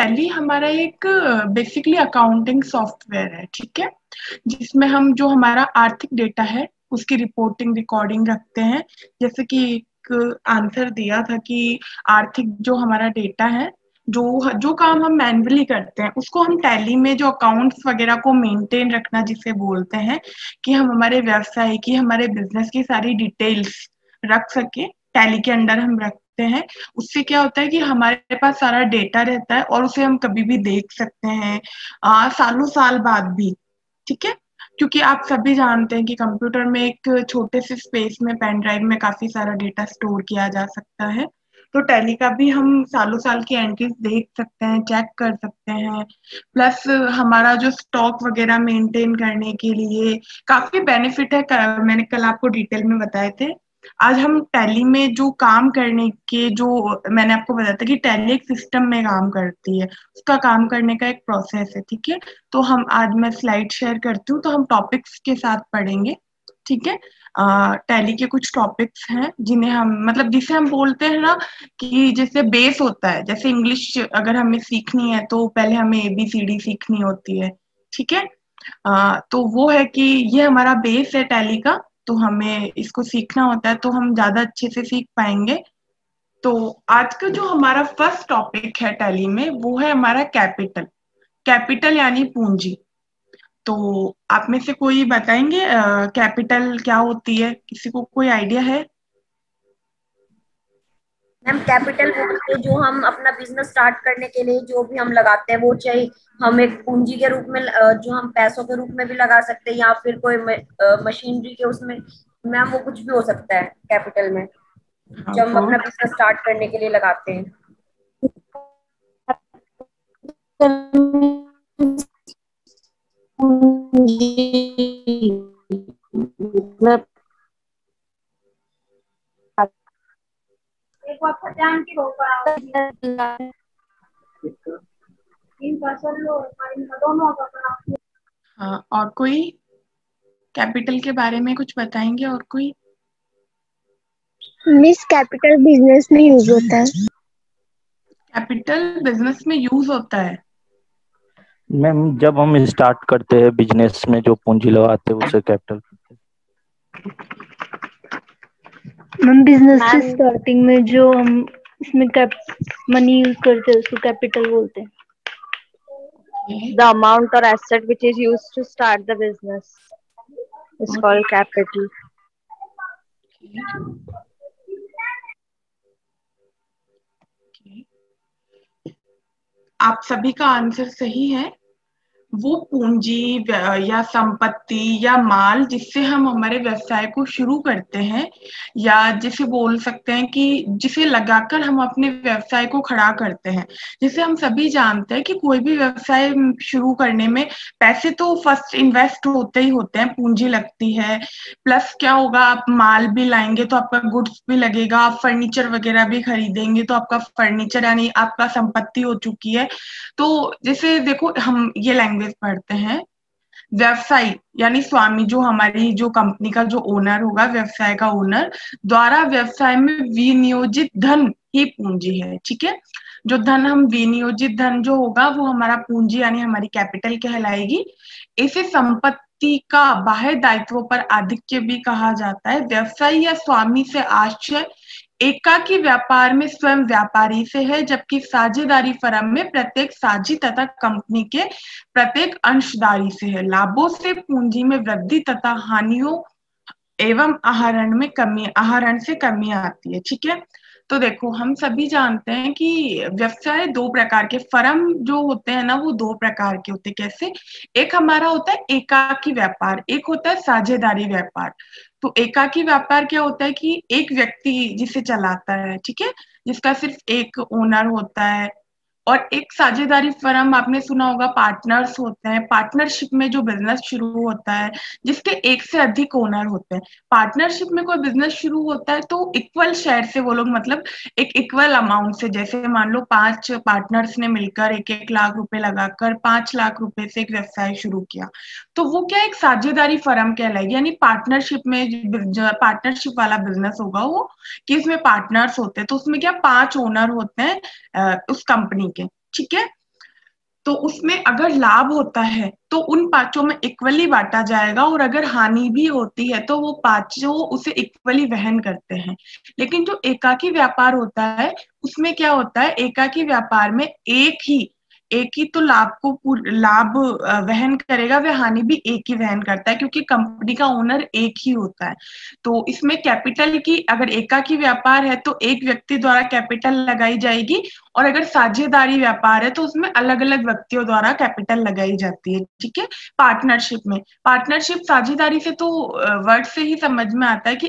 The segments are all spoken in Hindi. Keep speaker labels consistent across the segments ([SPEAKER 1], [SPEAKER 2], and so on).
[SPEAKER 1] टैली हमारा एक बेसिकली अकाउंटिंग सॉफ्टवेयर है, ठीक है, जिसमें हम जो हमारा आर्थिक डेटा है उसकी रिपोर्टिंग रिकॉर्डिंग रखते हैं। जैसे कि एक आंसर दिया था कि आर्थिक जो हमारा डेटा है, जो जो काम हम मैन्युअली करते हैं उसको हम टैली में जो अकाउंट्स वगैरह को मेंटेन रखना जिसे बोलते हैं, कि हम हमारे व्यवसाय की, हमारे बिजनेस की सारी डिटेल्स रख सके, टैली के अंडर हम रखते हैं। उससे क्या होता है कि हमारे पास सारा डेटा रहता है और उसे हम कभी भी देख सकते हैं, सालों साल बाद भी, ठीक है। क्योंकि आप सभी जानते हैं कि कंप्यूटर में एक छोटे से स्पेस में पेन ड्राइव में काफी सारा डेटा स्टोर किया जा सकता है। तो टैली का भी हम सालों साल की एंट्रीज देख सकते हैं, चेक कर सकते हैं। प्लस हमारा जो स्टॉक वगैरह मेंटेन करने के लिए काफी बेनिफिट है। मैंने कल आपको डिटेल में बताए थे। आज हम टैली में जो काम करने के, जो मैंने आपको बताया था कि टैली एक सिस्टम में काम करती है, उसका काम करने का एक प्रोसेस है, ठीक है। तो हम आज मैं स्लाइड शेयर करती हूँ, तो हम टॉपिक्स के साथ पढ़ेंगे, ठीक है। टैली के कुछ टॉपिक्स हैं जिन्हें हम, मतलब जिसे हम बोलते हैं ना कि जैसे बेस होता है, जैसे इंग्लिश अगर हमें सीखनी है तो पहले हमें ABCD सीखनी होती है, ठीक है। तो वो है कि ये हमारा बेस है टैली का, तो हमें इसको सीखना होता है तो हम ज्यादा अच्छे से सीख पाएंगे। तो आज का जो हमारा फर्स्ट टॉपिक है टैली में वो है हमारा कैपिटल। कैपिटल यानी पूंजी। तो आप में से कोई बताएंगे कैपिटल क्या होती है? किसी को कोई आइडिया है?
[SPEAKER 2] मैम कैपिटल बोलते हैं जो हम अपना बिजनेस स्टार्ट करने के लिए जो भी हम लगाते हैं, वो चाहे हम एक पूंजी के रूप में जो हम पैसों के रूप में भी लगा सकते हैं, या फिर कोई मशीनरी के उसमें। मैम वो कुछ भी हो सकता है कैपिटल में,
[SPEAKER 1] हाँ,
[SPEAKER 2] जो हम
[SPEAKER 1] वो
[SPEAKER 2] अपना बिजनेस स्टार्ट करने के लिए लगाते हैं।
[SPEAKER 3] मतलब
[SPEAKER 2] एक बात ध्यान की होगा, इनका सर लो, इनका दोनों का।
[SPEAKER 1] हाँ, और कोई कैपिटल के बारे में कुछ बताएंगे? और कोई?
[SPEAKER 3] मिस कैपिटल बिजनेस में यूज होता है।
[SPEAKER 1] कैपिटल बिजनेस में यूज होता है।
[SPEAKER 4] मैम जब हम स्टार्ट करते हैं बिजनेस में जो पूंजी लगाते हैं उसे कैपिटल।
[SPEAKER 3] मैम बिजनेस के स्टार्टिंग में जो हम इसमें मनी यूज करते हैं उसको कैपिटल बोलते हैं। The amount or asset which is used to start the business is called capital.
[SPEAKER 1] आप सभी का आंसर सही है। वो पूंजी या संपत्ति या माल जिससे हम हमारे व्यवसाय को शुरू करते हैं, या जिसे बोल सकते हैं कि जिसे लगाकर हम अपने व्यवसाय को खड़ा करते हैं। जिसे हम सभी जानते हैं कि कोई भी व्यवसाय शुरू करने में पैसे तो फर्स्ट इन्वेस्ट होते ही होते हैं, पूंजी लगती है। प्लस क्या होगा, आप माल भी लाएंगे तो आपका गुड्स भी लगेगा, आप फर्नीचर वगैरह भी खरीदेंगे तो आपका फर्नीचर यानी आपका संपत्ति हो चुकी है। तो जैसे देखो, हम ये लैंग्वेज पढ़ते हैं, व्यवसायी यानी स्वामी, जो हमारी जो कंपनी का जो ओनर होगा, व्यवसाय का ओनर द्वारा व्यवसाय में विनियोजित धन ही पूंजी है, ठीक है। जो धन हम विनियोजित धन जो होगा वो हमारा पूंजी यानी हमारी कैपिटल कहलाएगी। इसे संपत्ति का बाह्य दायित्वों पर आधिक्य भी कहा जाता है। व्यवसायी या स्वामी से आश्चर्य एकाकी व्यापार में स्वयं व्यापारी से है, जबकि साझेदारी फर्म में प्रत्येक साझी तथा कंपनी के प्रत्येक अंशदारी से है। लाभों से पूंजी में वृद्धि तथा हानियों एवं आहरण से कमी आती है, ठीक है। तो देखो, हम सभी जानते हैं कि व्यवसाय दो प्रकार के, फर्म जो होते हैं ना वो दो प्रकार के होते हैं। कैसे? एक हमारा होता है एकाकी व्यापार, एक होता है साझेदारी व्यापार। तो एकाकी व्यापार क्या होता है कि एक व्यक्ति जिसे चलाता है, ठीक है, जिसका सिर्फ एक ओनर होता है। और एक साझेदारी फर्म, आपने सुना होगा, पार्टनर्स होते हैं। पार्टनरशिप में जो बिजनेस शुरू होता है जिसके एक से अधिक ओनर होते हैं। पार्टनरशिप में कोई बिजनेस शुरू होता है तो इक्वल शेयर से वो लोग, मतलब एक इक्वल अमाउंट से, जैसे मान लो 5 पार्टनर्स ने मिलकर 1-1 लाख रुपए लगाकर 5 लाख रुपए से एक व्यवसाय शुरू किया, तो वो क्या एक साझेदारी फर्म कहलाएगी। यानी पार्टनरशिप में, पार्टनरशिप वाला बिजनेस होगा वो, कि इसमें पार्टनर्स होते हैं, तो उसमें क्या 5 ओनर होते हैं उस कंपनी के, ठीक है। तो उसमें अगर लाभ होता है तो उन पांचों में इक्वली बांटा जाएगा, और अगर हानि भी होती है तो वो पांचों उसे इक्वली वहन करते हैं। लेकिन जो एकाकी व्यापार होता है उसमें क्या होता है, एकाकी व्यापार में एक ही तो लाभ वहन करेगा, वह हानि भी एक ही वहन करता है, क्योंकि कंपनी का ओनर एक ही होता है। तो इसमें कैपिटल की, अगर एकाकी व्यापार है तो एक व्यक्ति द्वारा कैपिटल लगाई जाएगी, और अगर साझेदारी व्यापार है तो उसमें अलग अलग व्यक्तियों द्वारा कैपिटल लगाई जाती है। ठीक है। पार्टनरशिप साझेदारी से तो वर्ड से ही समझ में आता है कि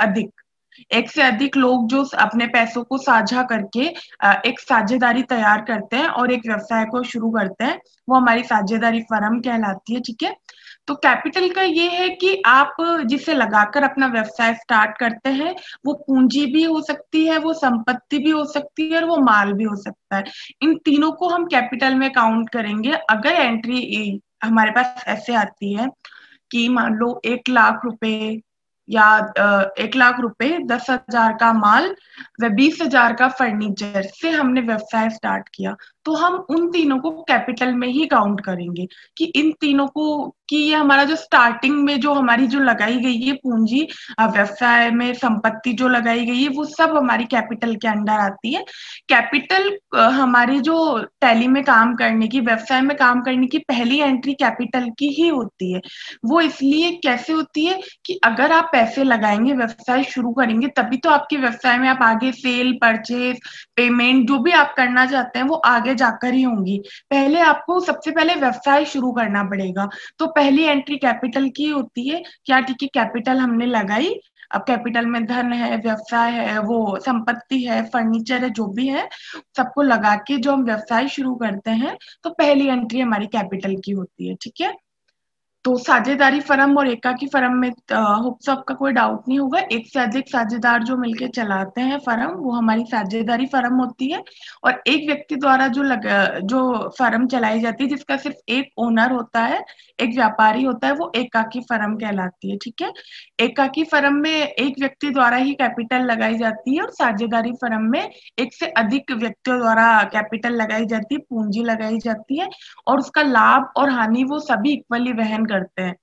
[SPEAKER 1] एक से अधिक लोग जो अपने पैसों को साझा करके एक साझेदारी तैयार करते हैं और एक व्यवसाय को शुरू करते हैं, वो हमारी साझेदारी फर्म कहलाती है। ठीक है। तो कैपिटल का ये है कि आप जिसे लगाकर अपना व्यवसाय स्टार्ट करते हैं, वो पूंजी भी हो सकती है, वो संपत्ति भी हो सकती है, और वो माल भी हो सकता है। इन तीनों को हम कैपिटल में काउंट करेंगे। अगर एंट्री हमारे पास ऐसे आती है कि मान लो 1,00,000 रुपए या 1,00,000 रुपए, 10,000 का माल व 20,000 का फर्नीचर से हमने व्यवसाय स्टार्ट किया, तो हम उन तीनों को कैपिटल में ही काउंट करेंगे कि इन तीनों को, कि ये हमारा जो स्टार्टिंग में जो हमारी जो लगाई गई है पूंजी, व्यवसाय में संपत्ति जो लगाई गई है, वो सब हमारी कैपिटल के अंडर आती है। कैपिटल हमारी जो टैली में काम करने की, व्यवसाय में काम करने की पहली एंट्री कैपिटल की ही होती है। वो इसलिए कैसे होती है कि अगर आप पैसे लगाएंगे, व्यवसाय शुरू करेंगे, तभी तो आपके व्यवसाय में आप आगे सेल, परचेज, पेमेंट जो भी आप करना चाहते हैं वो आगे जाकर ही होंगी। पहले आपको सबसे पहले व्यवसाय शुरू करना पड़ेगा। तो पहली एंट्री कैपिटल की होती है। क्या ठीक है, कैपिटल हमने लगाई, अब कैपिटल में धन है, व्यवसाय है, वो संपत्ति है, फर्नीचर है, जो भी है, सबको लगा के जो हम व्यवसाय शुरू करते हैं, तो पहली एंट्री हमारी कैपिटल की होती है। ठीक है। तो साझेदारी फर्म और एकाकी फर्म में होप्स आपका कोई डाउट नहीं होगा। एक से अधिक साझेदार जो मिलकर चलाते हैं फर्म, वो हमारी साझेदारी फर्म होती है। और एक व्यक्ति द्वारा जो फर्म चलाई जाती है, जिसका सिर्फ एक ओनर होता है, एक व्यापारी होता है, वो एकाकी फर्म कहलाती है। ठीक है। एकाकी फर्म में एक व्यक्ति द्वारा ही कैपिटल लगाई जाती है, और साझेदारी फर्म में एक से अधिक व्यक्तियों द्वारा कैपिटल लगाई जाती है, पूंजी लगाई जाती है, और उसका लाभ और हानि वो सभी इक्वली वहन करते हैं।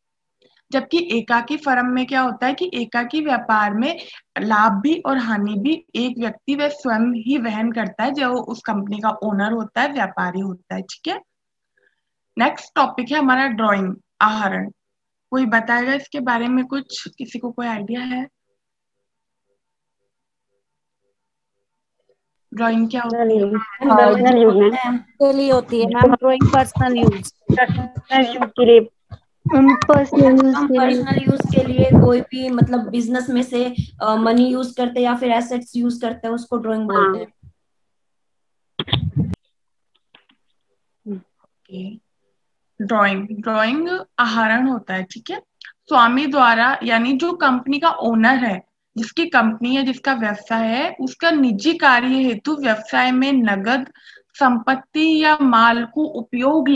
[SPEAKER 1] जबकि एकाकी फर्म में क्या होता है कि एकाकी व्यापार में लाभ भी और हानि भी एक व्यक्ति वह स्वयं ही वहन करता है, जो उस कंपनी का ओनर होता है, व्यापारी होता है। ठीक है। नेक्स्ट टॉपिक है हमारा ड्राइंग, आहरण। कोई बताएगा इसके बारे में कुछ? किसी को कोई आइडिया है? ड्राइंग क्या होती है?
[SPEAKER 3] पर्सनल यूज
[SPEAKER 5] के लिए होती है मैम ड्राइंग, पर्सनल यूज
[SPEAKER 3] के लिए। हम
[SPEAKER 2] पर्सनल यूज के लिए कोई भी मतलब बिजनेस में से मनी यूज करते हैं या फिर एसेट्स यूज करते हैं, उसको ड्राइंग बोलते हैं।
[SPEAKER 1] ड्राइंग आहरण होता है। ठीक है। स्वामी द्वारा, यानी जो कंपनी का ओनर है, जिसकी कंपनी है, जिसका व्यवसाय है, उसका निजी कार्य हेतु व्यवसाय में नगद संपत्ति या माल को उपयोग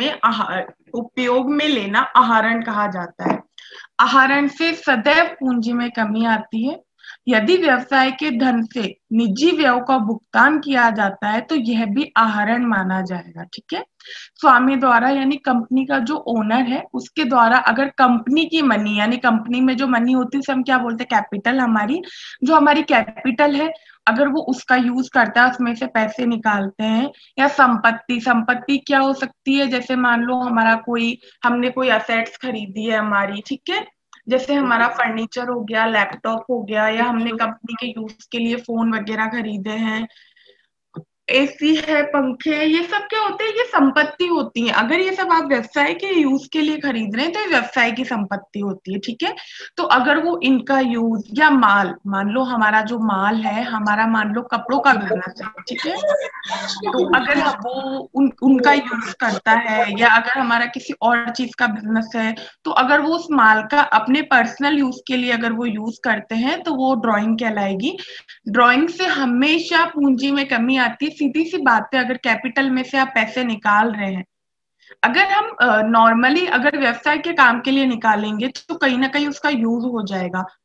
[SPEAKER 1] में लेना आहरण कहा जाता है। आहरण से सदैव पूंजी में कमी आती है। यदि व्यवसाय के धन से निजी व्यय का भुगतान किया जाता है तो यह भी आहरण माना जाएगा। ठीक है। स्वामी द्वारा, यानी कंपनी का जो ओनर है, उसके द्वारा अगर कंपनी की मनी, यानी कंपनी में जो मनी होती है उसे हम क्या बोलते हैं? कैपिटल। जो हमारी कैपिटल है, अगर वो उसका यूज करता है, उसमें से पैसे निकालते हैं। या संपत्ति क्या हो सकती है? जैसे मान लो हमने कोई असेट्स खरीदी है हमारी, ठीक है, जैसे हमारा फर्नीचर हो गया, लैपटॉप हो गया, या हमने कंपनी के यूज के लिए फोन वगैरह खरीदे हैं, एसी है, पंखे, ये सब क्या होते हैं? ये संपत्ति होती है। अगर ये सब आप व्यवसाय के यूज के लिए खरीद रहे हैं तो ये व्यवसाय की संपत्ति होती है। ठीक है। तो अगर वो इनका यूज या माल, मान लो हमारा जो माल है, हमारा मान लो कपड़ों का बिजनेस है, ठीक है, तो अगर वो उनका यूज करता है, या अगर हमारा किसी और चीज का बिजनेस है, तो अगर वो उस माल का अपने पर्सनल यूज के लिए अगर वो यूज करते हैं तो वो ड्राइंग कहलाएगी। ड्राइंग से हमेशा पूंजी में कमी आती है। सीधी सी बात है, अगर कैपिटल में से आप पैसे निकाल रहे हैं, अगर हम नॉर्मली अगर व्यवसाय के काम के लिए निकालेंगे तो कहीं ना कहीं उसका यूज हो जाएगा,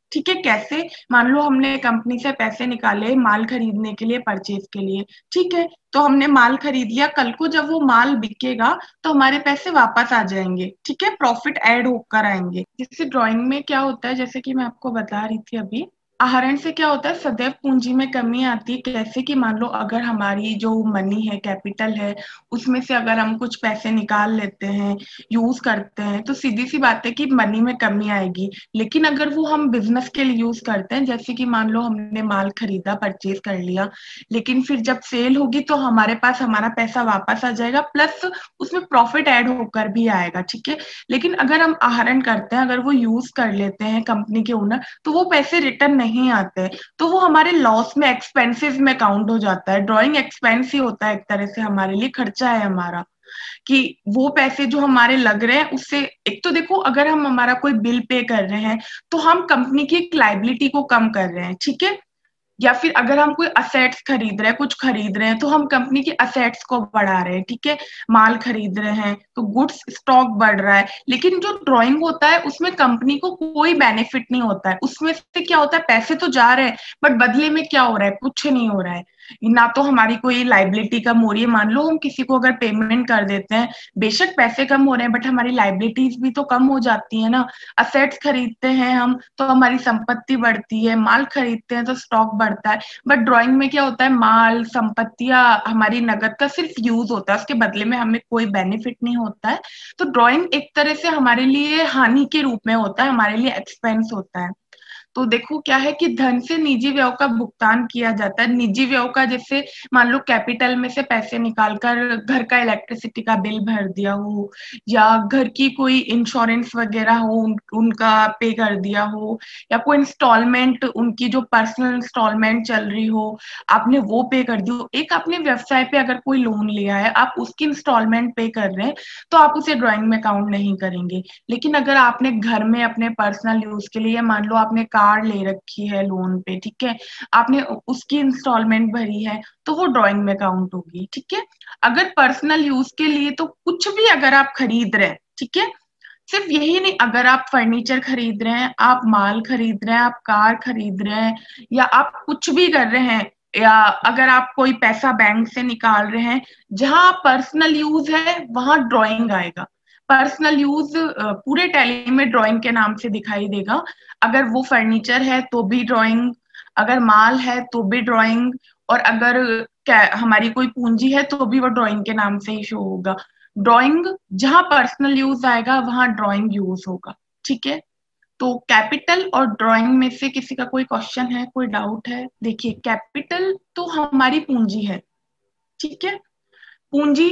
[SPEAKER 1] ठीक है, कैसे? मान लो हमने कंपनी से पैसे निकाले माल खरीदने के लिए, परचेज के लिए, ठीक है, तो हमने माल खरीद लिया, कल को जब वो माल बिकेगा तो हमारे पैसे वापस आ जाएंगे, ठीक है, प्रॉफिट ऐड होकर आएंगे। जैसे ड्राइंग में क्या होता है, जैसे कि मैं आपको बता रही थी अभी, आहरण से क्या होता है, सदैव पूंजी में कमी आती है। कैसे कि मान लो अगर हमारी जो मनी है, कैपिटल है, उसमें से अगर हम कुछ पैसे निकाल लेते हैं, यूज करते हैं, तो सीधी सी बात है कि मनी में कमी आएगी। लेकिन अगर वो हम बिजनेस के लिए यूज करते हैं, जैसे कि मान लो हमने माल खरीदा, परचेज कर लिया, लेकिन फिर जब सेल होगी तो हमारे पास हमारा पैसा वापस आ जाएगा, प्लस उसमें प्रॉफिट ऐड होकर भी आएगा, ठीक है। लेकिन अगर हम आहरण करते हैं, अगर वो यूज कर लेते हैं कंपनी के ओनर, तो वो पैसे रिटर्न नहीं आते, तो वो हमारे लॉस में, एक्सपेंसेस में काउंट हो जाता है। ड्राइंग एक्सपेंस ही होता है एक तरह से, हमारे लिए खर्चा है हमारा, कि वो पैसे जो हमारे लग रहे हैं उससे, एक तो देखो अगर हम हमारा कोई बिल पे कर रहे हैं तो हम कंपनी की एक लाइबिलिटी को कम कर रहे हैं, ठीक है। या फिर अगर हम कोई असेट्स खरीद रहे हैं, कुछ खरीद रहे हैं, तो हम कंपनी के असेट्स को बढ़ा रहे हैं, ठीक है। माल खरीद रहे हैं तो गुड्स स्टॉक बढ़ रहा है। लेकिन जो ड्राइंग होता है उसमें कंपनी को कोई बेनिफिट नहीं होता है, उसमें से क्या होता है, पैसे तो जा रहे हैं बट बदले में क्या हो रहा है, कुछ नहीं हो रहा है। ना तो हमारी कोई लाइबिलिटी कम हो रही है, मान लो हम किसी को अगर पेमेंट कर देते हैं, बेशक पैसे कम हो रहे हैं बट हमारी लाइबिलिटीज भी तो कम हो जाती है ना। असेट्स खरीदते हैं हम तो हमारी संपत्ति बढ़ती है, माल खरीदते हैं तो स्टॉक बढ़ता है। बट ड्राइंग में क्या होता है, माल, संपत्तियां, हमारी नगद का सिर्फ यूज होता है, उसके बदले में हमें कोई बेनिफिट नहीं होता है। तो ड्राइंग एक तरह से हमारे लिए हानि के रूप में होता है, हमारे लिए एक्सपेंस होता है। तो देखो क्या है कि धन से निजी व्यय का भुगतान किया जाता है। निजी व्यय का जैसे मान लो कैपिटल में से पैसे निकालकर घर का इलेक्ट्रिसिटी का बिल भर दिया हो, या घर की कोई इंश्योरेंस वगैरह हो उनका पे कर दिया हो, या कोई इंस्टॉलमेंट, उनकी जो पर्सनल इंस्टॉलमेंट चल रही हो आपने वो पे कर दी हो। एक आपने व्यवसाय पे अगर कोई लोन लिया है, आप उसकी इंस्टॉलमेंट पे कर रहे हैं, तो आप उसे ड्राइंग में काउंट नहीं करेंगे। लेकिन अगर आपने घर में अपने पर्सनल यूज के लिए, मान लो आपने कार ले रखी है लोन पे, ठीक है, आपने उसकी इंस्टॉलमेंट भरी है, तो वो ड्राइंग में काउंट होगी, ठीक है। अगर पर्सनल यूज के लिए तो कुछ भी अगर आप खरीद रहे हैं, ठीक है, सिर्फ यही नहीं, अगर आप फर्नीचर खरीद रहे हैं, आप माल खरीद रहे हैं, आप कार खरीद रहे हैं, या आप कुछ भी कर रहे हैं, या अगर आप कोई पैसा बैंक से निकाल रहे हैं, जहां पर्सनल यूज है वहां ड्राइंग आएगा। पर्सनल यूज पूरे टैली में ड्राइंग के नाम से दिखाई देगा। अगर वो फर्नीचर है तो भी ड्राइंग, अगर माल है तो भी ड्राइंग, और अगर हमारी कोई पूंजी है तो भी वो ड्राइंग के नाम से ही शो होगा। ड्राइंग जहां पर्सनल यूज आएगा वहां ड्राइंग यूज होगा, ठीक है। तो कैपिटल और ड्राइंग में से किसी का कोई क्वेश्चन है, कोई डाउट है? देखिए, कैपिटल तो हमारी पूंजी है, ठीक है, पूंजी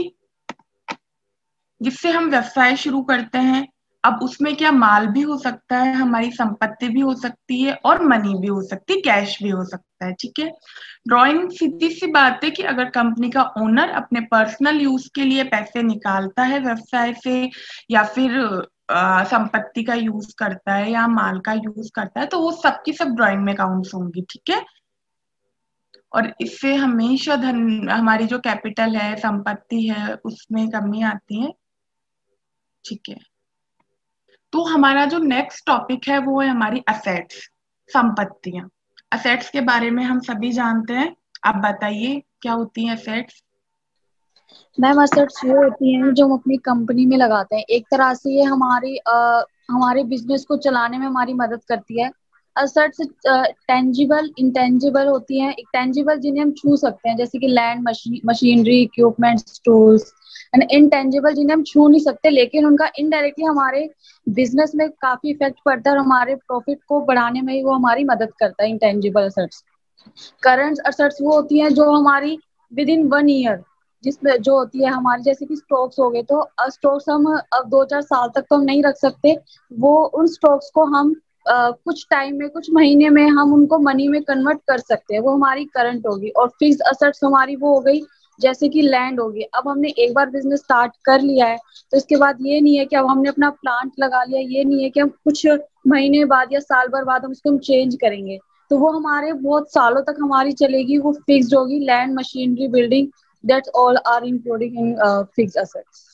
[SPEAKER 1] जिससे हम व्यवसाय शुरू करते हैं। अब उसमें क्या, माल भी हो सकता है, हमारी संपत्ति भी हो सकती है, और मनी भी हो सकती है, कैश भी हो सकता है, ठीक है। ड्राइंग सीधी सी बात है कि अगर कंपनी का ओनर अपने पर्सनल यूज के लिए पैसे निकालता है व्यवसाय से, या फिर संपत्ति का यूज करता है या माल का यूज करता है, तो वो सबकी सब ड्राइंग में काउंट्स होंगी, ठीक है। और इससे हमेशा धन, हमारी जो कैपिटल है, संपत्ति है, उसमें कमी आती है, ठीक है। तो हमारा जो नेक्स्ट टॉपिक है वो है हमारी असेट्स, संपत्तियां। असेट्स के बारे में हम सभी जानते हैं, आप बताइए क्या होती हैं असेट्स?
[SPEAKER 6] मैम असेट्स वो होती हैं जो हम अपनी कंपनी में लगाते हैं। एक तरह से ये हमारे बिजनेस को चलाने में हमारी मदद करती है। असेट्स टेंजिबल, इंटेंजिबल होती हैं। एक टेंजिबल जिन्हें हम छू सकते हैं, जैसे कि land, machinery, equipments, tools. And intangible जिन्हें हम छू नहीं सकते, लेकिन उनका इनडायरेक्टली हमारे बिजनेस में काफी इफेक्ट पड़ता है और हमारे प्रॉफिट को बढ़ाने में वो हमारी मदद करता है, इंटेंजिबल असेट्स। करंट असेट्स वो होती हैं जो हमारी विद इन 1 ईयर, जिसमें जो होती है हमारी, जैसे कि स्टॉक्स हो गए, तो स्टॉक्स हम अब 2-4 साल तक तो हम नहीं रख सकते। वो उन स्टॉक्स को हम कुछ टाइम में, कुछ महीने में हम उनको मनी में कन्वर्ट कर सकते हैं, वो हमारी करंट होगी। और फिक्स असेट्स हमारी वो हो गई, जैसे कि लैंड होगी। अब हमने एक बार बिजनेस स्टार्ट कर लिया है, तो इसके बाद ये नहीं है कि अब हमने अपना प्लांट लगा लिया, ये नहीं है कि हम कुछ महीने बाद या साल भर बाद हम उसको चेंज करेंगे। तो वो हमारे बहुत सालों तक हमारी चलेगी, वो फिक्स्ड होगी। Land, machinery, building, that's all are including in fixed assets.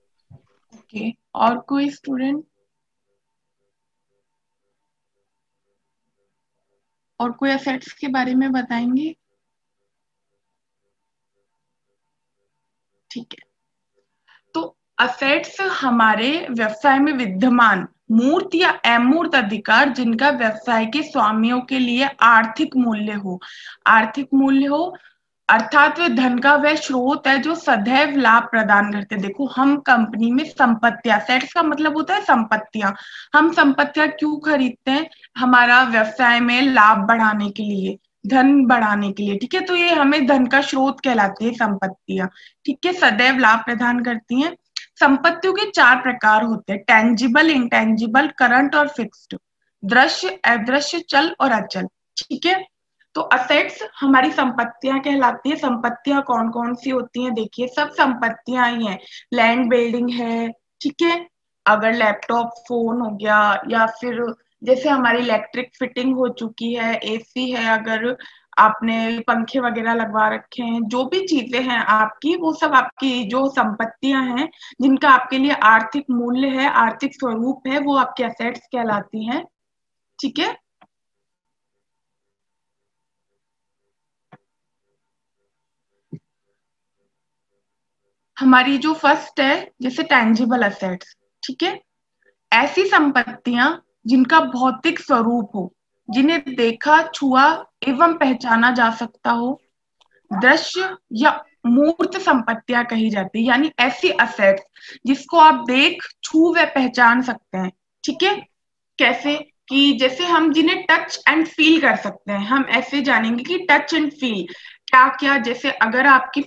[SPEAKER 1] Okay, और कोई स्टूडेंट? और कोई असेट्स के बारे में बताएंगे? ठीक है, तो असेट्स हमारे व्यवसाय में विद्यमान मूर्त या अमूर्त अधिकार जिनका व्यवसाय के स्वामियों के लिए आर्थिक मूल्य हो। आर्थिक मूल्य हो अर्थात वे धन का वह स्रोत है जो सदैव लाभ प्रदान करते। देखो, हम कंपनी में संपत्तियां, असेट्स का मतलब होता है संपत्तियां। हम संपत्तियां क्यों खरीदते हैं? हमारा व्यवसाय में लाभ बढ़ाने के लिए, धन बढ़ाने के लिए। ठीक है, तो ये हमें धन का स्रोत कहलाती है संपत्तियां। ठीक है, सदैव लाभ प्रदान करती हैं। संपत्तियों के 4 प्रकार होते हैं: टेंजिबल, इंटेंजिबल, करंट और फिक्स्ड। दृश्य, अदृश्य, चल और अचल। ठीक है, तो असेट्स हमारी संपत्तियां कहलाती है। संपत्तियां कौन कौन सी होती हैं? देखिए, सब संपत्तियां ही हैं। लैंड, बिल्डिंग है। ठीक है, अगर लैपटॉप, फोन हो गया, या फिर जैसे हमारी इलेक्ट्रिक फिटिंग हो चुकी है, एसी है, अगर आपने पंखे वगैरह लगवा रखे हैं, जो भी चीजें हैं आपकी, वो सब आपकी जो संपत्तियां हैं जिनका आपके लिए आर्थिक मूल्य है, आर्थिक स्वरूप है, वो आपके असेट्स कहलाती हैं। ठीक है, हमारी जो फर्स्ट है जैसे टेंजिबल असेट्स। ठीक है, ऐसी संपत्तियां जिनका भौतिक स्वरूप हो, जिन्हें देखा, छुआ एवं पहचाना जा सकता हो, दृश्य या मूर्त संपत्तियां कही जाती है। यानी ऐसी असेट्स जिसको आप देख, छू व पहचान सकते हैं। ठीक है, कैसे? कि जैसे हम जिन्हें टच एंड फील कर सकते हैं, हम ऐसे जानेंगे कि टच एंड फील क्या क्या। जैसे अगर आपकी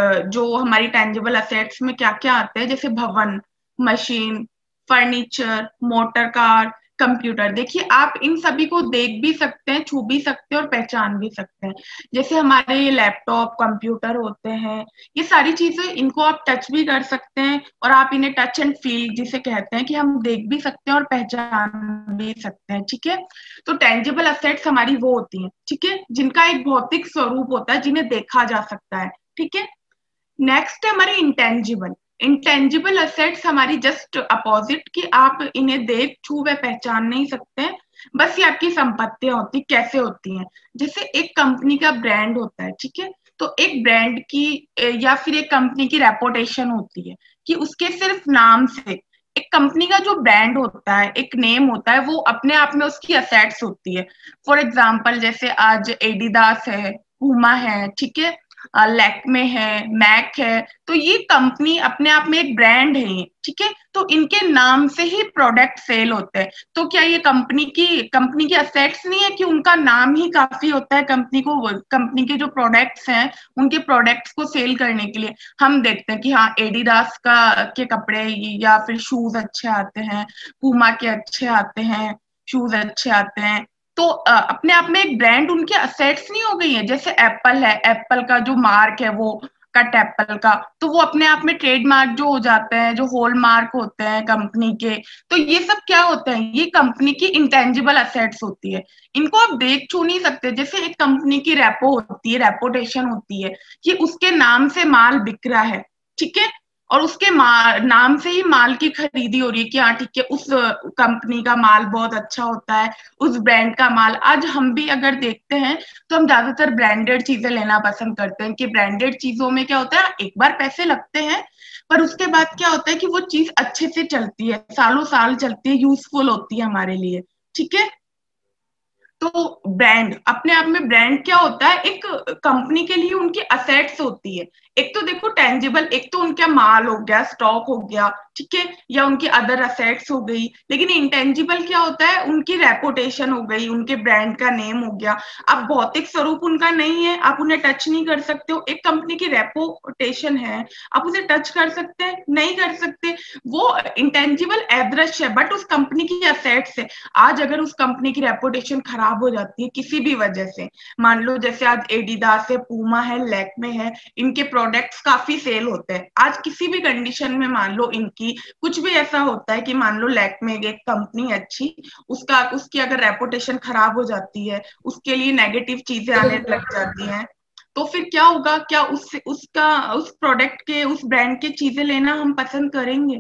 [SPEAKER 1] जो हमारी टेंजिबल असेट्स में क्या क्या आते हैं, जैसे भवन, machine, furniture, motor car, computer. देखिए, आप इन सभी को देख भी सकते हैं, छू भी सकते हैं और पहचान भी सकते हैं। जैसे हमारे ये लैपटॉप, कंप्यूटर होते हैं, ये सारी चीजें, इनको आप टच भी कर सकते हैं और आप इन्हें टच एंड फील जिसे कहते हैं कि हम देख भी सकते हैं और पहचान भी सकते हैं। ठीक है, तो टेंजिबल असेट्स हमारी वो होती हैं, ठीक है, जिनका एक भौतिक स्वरूप होता है, जिन्हें देखा जा सकता है। ठीक है, नेक्स्ट है हमारे इंटेंजिबल। इंटेंजिबल असेट्स हमारी जस्ट अपोजिट, कि आप इन्हें देख, छू व पहचान नहीं सकते हैं, बस ये आपकी संपत्तियां होती। कैसे होती हैं? जैसे एक कंपनी का ब्रांड होता है। ठीक है, तो एक ब्रांड की या फिर एक कंपनी की रेपुटेशन होती है कि उसके सिर्फ नाम से, एक कंपनी का जो ब्रांड होता है, एक नेम होता है, वो अपने आप में उसकी असेट्स होती है। फॉर एग्जाम्पल, जैसे आज एडिडास है, पूमा है, ठीक है, लैक्मे है, मैक है, तो ये कंपनी अपने आप में एक ब्रांड है। ठीक है, तो इनके नाम से ही प्रोडक्ट सेल होते हैं। तो क्या ये कंपनी की असेट्स नहीं है कि उनका नाम ही काफी होता है कंपनी को, कंपनी के जो प्रोडक्ट्स हैं उनके प्रोडक्ट्स को सेल करने के लिए? हम देखते हैं कि हाँ, एडिडास के कपड़े या फिर शूज अच्छे आते हैं, पूमा के अच्छे आते हैं, शूज अच्छे आते हैं। तो अपने आप में एक ब्रांड उनके असेट्स नहीं हो गई है। जैसे एप्पल है, एप्पल का जो मार्क है वो कट एप्पल का, तो वो अपने आप में ट्रेडमार्क जो हो जाते हैं, जो होल मार्क होते हैं कंपनी के। तो ये सब क्या होते हैं? ये कंपनी की इंटेंजिबल असेट्स होती है। इनको आप देख छू नहीं सकते। जैसे एक कंपनी की रेपो होती है, रेपुटेशन होती है कि उसके नाम से माल बिक रहा है। ठीक है, और उसके नाम से ही माल की खरीदी हो रही है कि हाँ ठीक है, उस कंपनी का माल बहुत अच्छा होता है, उस ब्रांड का माल। आज हम भी अगर देखते हैं तो हम ज्यादातर ब्रांडेड चीजें लेना पसंद करते हैं कि ब्रांडेड चीजों में क्या होता है, एक बार पैसे लगते हैं पर उसके बाद क्या होता है कि वो चीज अच्छे से चलती है, सालों साल चलती है, यूजफुल होती है हमारे लिए। ठीक है, तो ब्रांड अपने आप में, ब्रांड क्या होता है? एक कंपनी के लिए उनकी असेट्स होती है। एक तो देखो टेंजिबल, एक तो उनका माल हो गया, स्टॉक हो गया, ठीक है, या उनकी अदर असेट्स हो गई। लेकिन इंटेंजिबल क्या होता है? उनकी रेपुटेशन हो गई, उनके ब्रांड का नेम हो गया। अब भौतिक स्वरूप उनका नहीं है, आप उन्हें टच नहीं कर सकते हो। एक कंपनी की रेपुटेशन है, आप उसे टच कर सकते हैं? नहीं कर सकते। वो इंटेंजिबल अदृश्य है, बट उस कंपनी की असेट्स है। आज अगर उस कंपनी की रेपुटेशन खराब हो जाती है किसी भी वजह से, मान लो जैसे आज एडिडास है, पूमा है, लैक्मे है, इनके प्रोडक्ट्स काफी सेल होते हैं। आज किसी भी कंडीशन में मान लो इनकी कुछ भी ऐसा होता है कि मान लो लैक्मे एक कंपनी अच्छी, उसकी अगर रेपुटेशन खराब हो जाती है, उसके लिए नेगेटिव चीजें आने लग जाती हैं, तो फिर क्या होगा? क्या उस प्रोडक्ट के, उस ब्रांड के चीजें लेना हम पसंद करेंगे?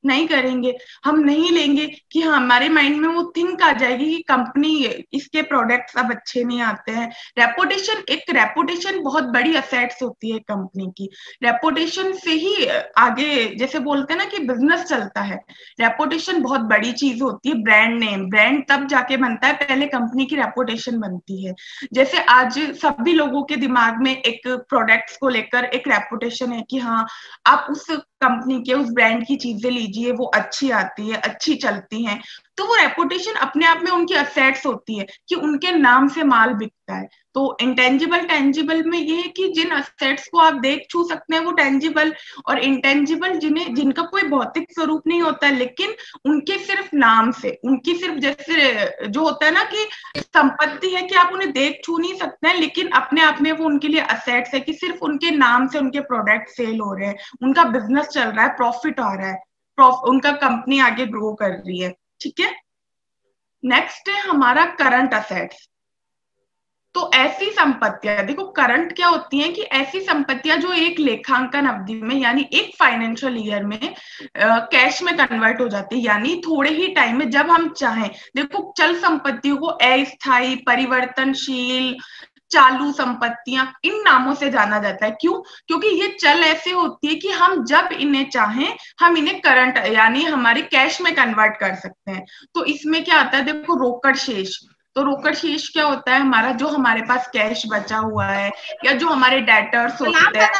[SPEAKER 1] नहीं करेंगे, हम नहीं लेंगे कि हमारे माइंड में वो थिंक आ जाएगी कि कंपनी इसके प्रोडक्ट्स अब अच्छे नहीं आते हैं। रेपुटेशन बहुत बड़ी असेट्स होती है कंपनी की। रेपुटेशन से ही आगे जैसे बोलते हैं ना कि बिजनेस चलता है। रेपुटेशन बहुत बड़ी चीज होती है। ब्रांड नेम, ब्रांड तब जाके बनता है, पहले कंपनी की रेपुटेशन बनती है। जैसे आज सभी लोगों के दिमाग में एक प्रोडक्ट्स को लेकर एक रेपुटेशन है कि हाँ आप उस कंपनी के उस ब्रांड की चीजें लीजिए, वो अच्छी आती है, अच्छी चलती हैं। तो वो रेपुटेशन अपने आप में उनकी असेट्स होती है कि उनके नाम से माल बिकता है। तो इंटेंजिबल टेंजिबल में ये है कि जिन असेट्स को आप देख छू सकते हैं वो टेंजिबल, और इंटेंजिबल जिनका कोई भौतिक स्वरूप नहीं होता है, लेकिन उनके सिर्फ नाम से, उनकी सिर्फ जैसे जो होता है ना कि संपत्ति है कि आप उन्हें देख छू नहीं सकते हैं, लेकिन अपने आप में वो उनके लिए असेट्स है कि सिर्फ उनके नाम से उनके प्रोडक्ट सेल हो रहे हैं, उनका बिजनेस चल रहा है, प्रॉफिट आ रहा है, उनका कंपनी आगे ग्रो कर रही है। ठीक है, नेक्स्ट है हमारा करंट असेट्स। तो ऐसी संपत्तियां, देखो करंट क्या होती हैं कि ऐसी संपत्तियां जो एक लेखांकन अवधि में यानी एक फाइनेंशियल ईयर में कैश में कन्वर्ट हो जाती है, यानी थोड़े ही टाइम में जब हम चाहें। देखो चल संपत्तियों को अस्थायी, परिवर्तनशील, चालू संपत्तियां, इन नामों से जाना जाता है। क्यों? क्योंकि ये चल ऐसे होती है कि हम जब इन्हें चाहें हम इन्हें करंट यानी हमारे कैश में कन्वर्ट कर सकते हैं। तो इसमें क्या आता है, देखो रोकड़ शेष। तो रोकड़ शेष क्या होता है, हमारा जो हमारे पास कैश बचा हुआ है या जो हमारे डेटर्स होते हैं,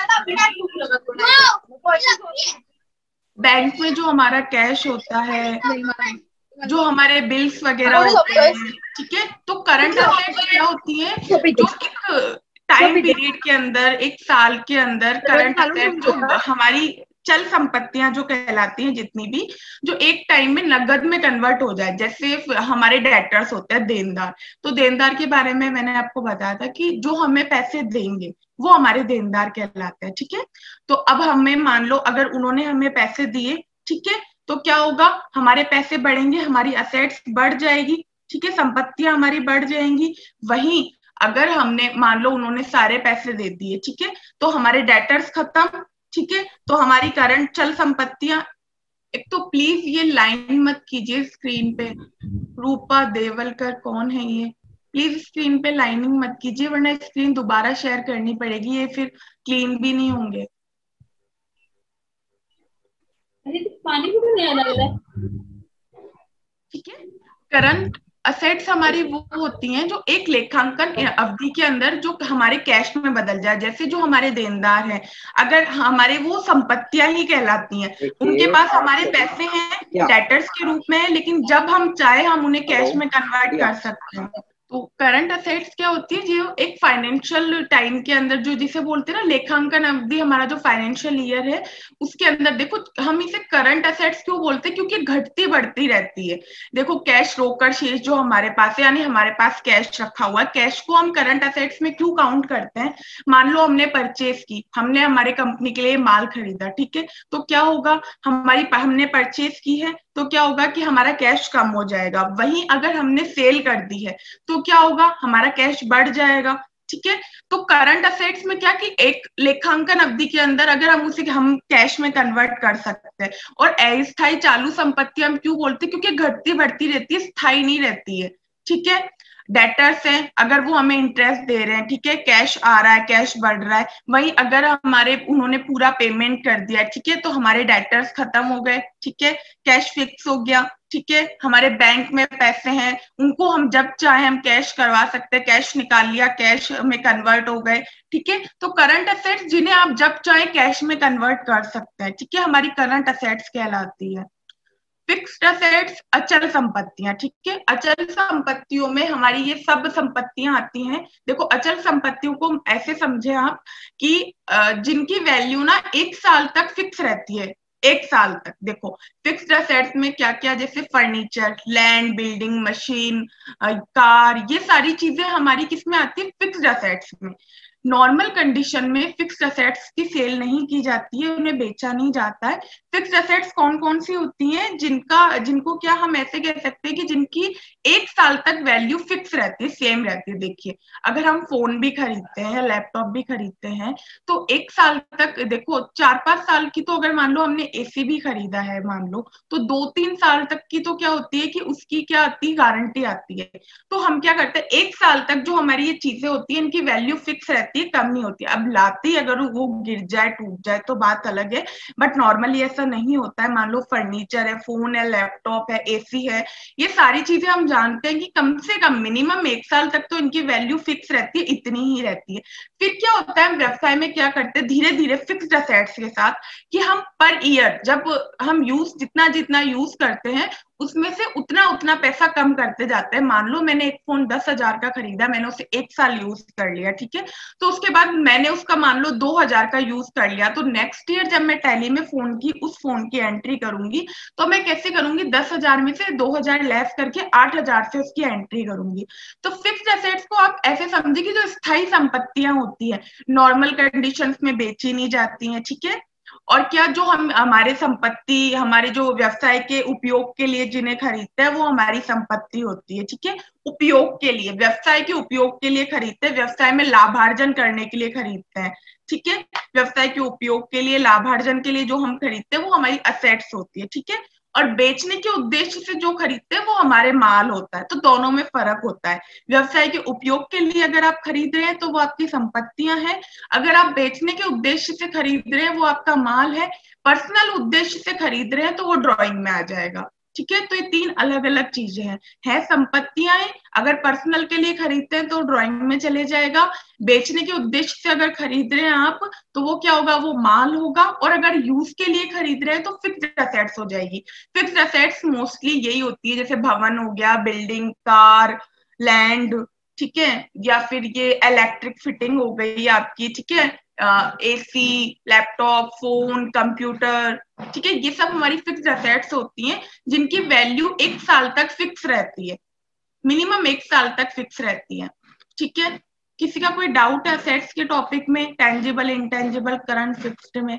[SPEAKER 1] बैंक में जो हमारा कैश होता है, जो हमारे बिल्स वगैरह होते हैं। ठीक है, तो करंट असेट्स क्या होती है, जो एक टाइम पीरियड के अंदर, एक साल के अंदर करंट असेट जो हमारी चल संपत्तियां जो कहलाती हैं जितनी भी, जो एक टाइम में नगद में कन्वर्ट हो जाए। जैसे हमारे डेटर्स होते हैं, देनदार। तो देनदार के बारे में मैंने आपको बताया था कि जो हमें पैसे देंगे वो हमारे देनदार कहलाते हैं। ठीक है, तो अब हमें मान लो अगर उन्होंने हमें पैसे दिए, ठीक है, तो क्या होगा, हमारे पैसे बढ़ेंगे, हमारी असेट्स बढ़ जाएगी। ठीक है, संपत्तियां हमारी बढ़ जाएंगी। वहीं अगर हमने मान लो उन्होंने सारे पैसे दे दिए, ठीक है, तो हमारे डेटर्स खत्म। ठीक है, तो हमारी करंट चल संपत्तियां, एक तो प्लीज ये लाइन मत कीजिए स्क्रीन पे। रूपा देवलकर कौन है ये? प्लीज स्क्रीन पे लाइनिंग मत कीजिए, वरना स्क्रीन दोबारा शेयर करनी पड़ेगी, ये फिर क्लीन भी नहीं होंगे।
[SPEAKER 6] पानी भी नहीं आ रहा है।
[SPEAKER 1] ठीक है, करंट असेट्स हमारी वो होती हैं जो एक लेखांकन अवधि के अंदर जो हमारे कैश में बदल जाए। जैसे जो हमारे देनदार हैं, अगर हमारे वो संपत्तियां ही कहलाती हैं, उनके पास हमारे पैसे हैं डेटर्स के रूप में है, लेकिन जब हम चाहे हम उन्हें कैश में कन्वर्ट कर सकते हैं। तो करंट असेट्स क्या होती है, जो एक फाइनेंशियल टाइम के अंदर, जो जिसे बोलते हैं ना लेखांकन अवधि, हमारा जो फाइनेंशियल ईयर है उसके अंदर, देखो हम इसे करंट असेट्स क्यों बोलते हैं, क्योंकि घटती बढ़ती रहती है। देखो कैश, रोकड़ शेष जो हमारे पास है, यानी हमारे पास कैश रखा हुआ है, कैश को हम करंट असेट्स में क्यों काउंट करते हैं। मान लो हमने परचेज की, हमने हमारे कंपनी के लिए माल खरीदा, ठीक है, तो क्या होगा, हमने परचेज की है तो क्या होगा कि हमारा कैश कम हो जाएगा। वहीं अगर हमने सेल कर दी है तो क्या होगा, हमारा कैश बढ़ जाएगा। ठीक है, तो करंट असेट्स में क्या कि एक लेखांकन अवधि के अंदर अगर हम कैश में कन्वर्ट कर सकते हैं। और अस्थायी चालू संपत्ति हम क्यों बोलते हैं, क्योंकि घटती बढ़ती रहती है, स्थायी नहीं रहती है। ठीक है, डेटर्स हैं, अगर वो हमें इंटरेस्ट दे रहे हैं, ठीक है, कैश आ रहा है, कैश बढ़ रहा है। वहीं अगर उन्होंने पूरा पेमेंट कर दिया, ठीक है, तो हमारे डेटर्स खत्म हो गए। ठीक है, कैश फिक्स हो गया। ठीक है, हमारे बैंक में पैसे हैं, उनको हम जब चाहे हम कैश करवा सकते हैं, कैश निकाल लिया, कैश में कन्वर्ट हो गए। ठीक है, तो करंट असेट्स जिन्हें आप जब चाहे कैश में कन्वर्ट कर सकते हैं, ठीक है, हमारी करंट असेट्स कहलाती है। फिक्स्ड असेट्स, अचल संपत्तियां। ठीक है, अचल संपत्तियों में हमारी ये सब संपत्तियां आती हैं। देखो अचल संपत्तियों को ऐसे समझे आप कि जिनकी वैल्यू ना 1 साल तक फिक्स रहती है, 1 साल तक। देखो फिक्स्ड असेट्स में क्या क्या, जैसे furniture, land, building, machine, car, ये सारी चीजें हमारी किस में आती है, फिक्स्ड असेट्स में। नॉर्मल कंडीशन में फिक्स्ड असेट्स की सेल नहीं की जाती है, उन्हें बेचा नहीं जाता है। फिक्स्ड असेट्स कौन कौन सी होती हैं? जिनको क्या हम ऐसे कह सकते हैं कि जिनकी 1 साल तक वैल्यू फिक्स रहती है, सेम रहती है। देखिए, अगर हम फोन भी खरीदते हैं, लैपटॉप भी खरीदते हैं, तो 1 साल तक, देखो 4-5 साल की, तो अगर मान लो हमने एसी भी खरीदा है मान लो, तो 2-3 साल तक की तो क्या होती है कि उसकी क्या आती है, गारंटी आती है। तो हम क्या करते हैं, 1 साल तक जो हमारी ये चीजें होती है इनकी वैल्यू फिक्स रहती है, कम नहीं होती। अब लाती अगर वो गिर जाए, टूट जाए तो बात अलग है, बट नॉर्मली ऐसा नहीं होता है। मान लो फर्नीचर है, फोन है, लैपटॉप है, एसी है, ये सारी चीजें हम जानते हैं कि कम से कम मिनिमम 1 साल तक तो इनकी वैल्यू फिक्स रहती है, इतनी ही रहती है। फिर क्या होता है, व्यवसाय में क्या करते हैं, धीरे धीरे फिक्स्ड असेट्स के साथ कि हम पर ईयर जब हम जितना जितना यूज करते हैं उसमें से उतना उतना पैसा कम करते जाते हैं। मान लो मैंने एक फोन 10,000 का खरीदा, मैंने उसे 1 साल यूज कर लिया, ठीक है, तो उसके बाद मैंने उसका मान लो 2,000 का यूज कर लिया, तो नेक्स्ट ईयर जब मैं टैली में उस फोन की एंट्री करूंगी, तो मैं कैसे करूंगी, 10,000 में से 2,000 लेस करके 8,000 से उसकी एंट्री करूंगी। तो फिक्स्ड एसेट्स को आप ऐसे समझिए कि जो स्थायी संपत्तियां होती है, नॉर्मल कंडीशंस में बेची नहीं जाती हैं, ठीक है। और क्या, जो हम हमारे संपत्ति, हमारे जो व्यवसाय के उपयोग के लिए जिन्हें खरीदते हैं, वो हमारी संपत्ति होती है, ठीक है। उपयोग के लिए, व्यवसाय के उपयोग के लिए खरीदते हैं, व्यवसाय में लाभार्जन करने के लिए खरीदते हैं, ठीक है। व्यवसाय के उपयोग के लिए, लाभार्जन के लिए जो हम खरीदते हैं वो हमारी असेट्स होती है, ठीक है। और बेचने के उद्देश्य से जो खरीदते हैं वो हमारे माल होता है। तो दोनों में फर्क होता है। व्यवसाय के उपयोग के लिए अगर आप खरीद रहे हैं तो वो आपकी संपत्तियां हैं, अगर आप बेचने के उद्देश्य से खरीद रहे हैं वो आपका माल है। पर्सनल उद्देश्य से खरीद रहे हैं तो वो ड्राइंग में आ जाएगा, ठीक है। तो ये 3 अलग अलग चीजें हैं। संपत्तियां हैं, अगर पर्सनल के लिए खरीदते हैं तो ड्राइंग में चले जाएगा। बेचने के उद्देश्य से अगर खरीद रहे हैं आप, तो वो क्या होगा, वो माल होगा। और अगर यूज के लिए खरीद रहे हैं तो फिक्स्ड असेट्स हो जाएगी। फिक्स्ड असेट्स मोस्टली यही होती है, जैसे भवन हो गया, बिल्डिंग, कार, लैंड, ठीक है, या फिर ये इलेक्ट्रिक फिटिंग हो गई आपकी, ठीक है, एसी, लैपटॉप, फोन, कंप्यूटर, ठीक है, ये सब हमारी फिक्स्ड असेट्स होती हैं जिनकी वैल्यू 1 साल तक फिक्स रहती है, मिनिमम 1 साल तक फिक्स रहती है, ठीक है। किसी का कोई डाउट है असेट्स के टॉपिक में, टेंजिबल, इंटेंजिबल, करंट, फिक्स्ड में?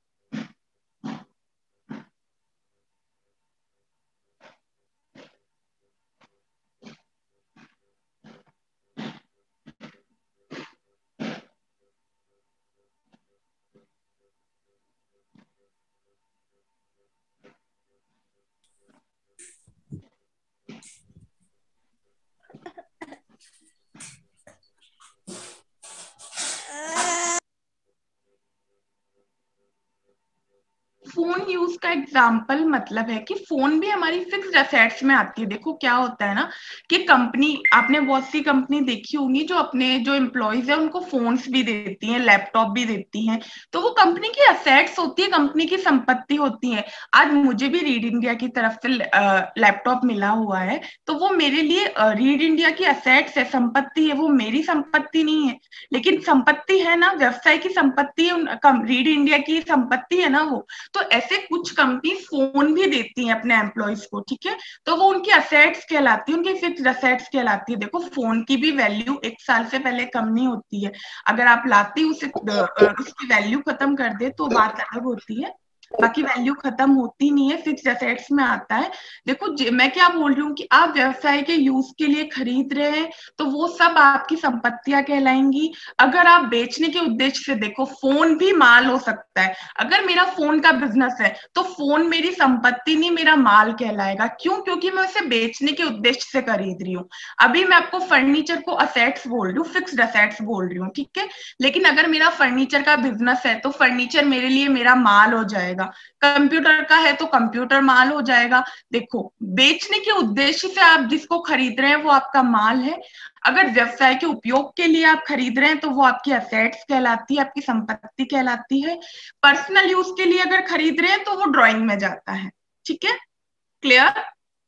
[SPEAKER 1] फोन यूज का एग्जाम्पल मतलब है कि फोन भी हमारी फिक्स्ड असेट्स में आती है। देखो क्या होता है ना कि कंपनी, आपने बहुत सी कंपनी देखी होंगी जो अपने जो एम्प्लॉयज है उनको फोन्स भी देती हैं, लैपटॉप भी देती हैं, तो वो कंपनी की असेट्स होती है, कंपनी की संपत्ति होती है। आज मुझे भी रीड इंडिया की तरफ से लैपटॉप मिला हुआ है, तो वो मेरे लिए रीड इंडिया की असेट्स है, संपत्ति है, वो मेरी संपत्ति नहीं है, लेकिन संपत्ति है ना, व्यवसाय की संपत्ति है, रीड इंडिया की संपत्ति है ना वो। तो ऐसे कुछ कंपनी फोन भी देती हैं अपने एम्प्लॉयज को, ठीक है, तो वो उनकी असेट्स कहलाती है, उनकी फिक्स्ड असेट्स कहलाती है। देखो फोन की भी वैल्यू 1 साल से पहले कम नहीं होती है, अगर आप लाती उसे उसकी वैल्यू खत्म कर दे तो बात अलग होती है, बाकी वैल्यू खत्म होती नहीं है, फिक्स्ड असेट्स में आता है। देखो मैं क्या बोल रही हूँ कि आप व्यवसाय के यूज के लिए खरीद रहे हैं तो वो सब आपकी संपत्तियां कहलाएंगी। अगर आप बेचने के उद्देश्य से, देखो फोन भी माल हो सकता है, अगर मेरा फोन का बिजनेस है तो फोन मेरी संपत्ति नहीं, मेरा माल कहलाएगा। क्यों? क्योंकि मैं उसे बेचने के उद्देश्य से खरीद रही हूँ। अभी मैं आपको फर्नीचर को असेट्स बोल रही हूँ, फिक्स्ड असेट्स बोल रही हूँ, ठीक है, लेकिन अगर मेरा फर्नीचर का बिजनेस है तो फर्नीचर मेरे लिए मेरा माल हो जाएगा। कंप्यूटर का है तो कंप्यूटर माल हो जाएगा। देखो बेचने के उद्देश्य से आप जिसको खरीद रहे हैं वो आपका माल है, अगर व्यवसाय के उपयोग के लिए आप खरीद रहे हैं तो वो आपकी असेट्स कहलाती है, आपकी संपत्ति कहलाती है। पर्सनल यूज के लिए अगर खरीद रहे हैं तो वो ड्राइंग में जाता है, ठीक है, क्लियर।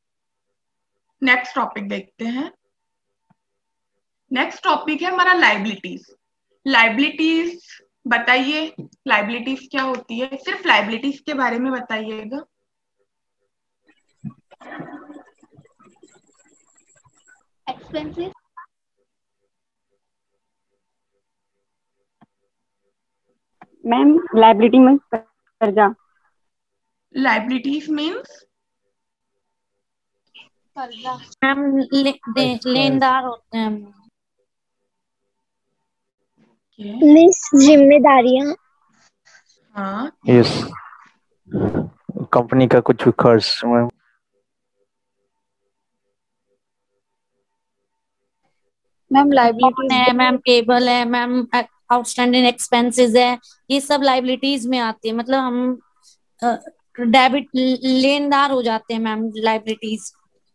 [SPEAKER 1] नेक्स्ट टॉपिक देखते हैं। नेक्स्ट टॉपिक है हमारा लाइबिलिटीज। लाइबिलिटीज बताइए, लाइबिलिटीज क्या होती है, सिर्फ लाइबिलिटीज के बारे में बताइएगा।
[SPEAKER 7] एक्सपेंसेस, मैम लाइबिलिटी में कर्जा।
[SPEAKER 1] लाइबिलिटीज मीन्स
[SPEAKER 5] मैम लेनदार होते हैं।
[SPEAKER 8] जिम्मेदारियां।
[SPEAKER 1] हाँ
[SPEAKER 4] यस, कंपनी का कुछ खर्च में।
[SPEAKER 6] मैम
[SPEAKER 5] लोन
[SPEAKER 6] लाइबिलिटीज
[SPEAKER 5] है मैम, पेबल है मैम, आउटस्टैंडिंग एक्सपेंसेस है, ये सब लाइबिलिटीज में आती है। मतलब हम डेबिट लेनदार हो जाते हैं मैम लाइबिलिटीज।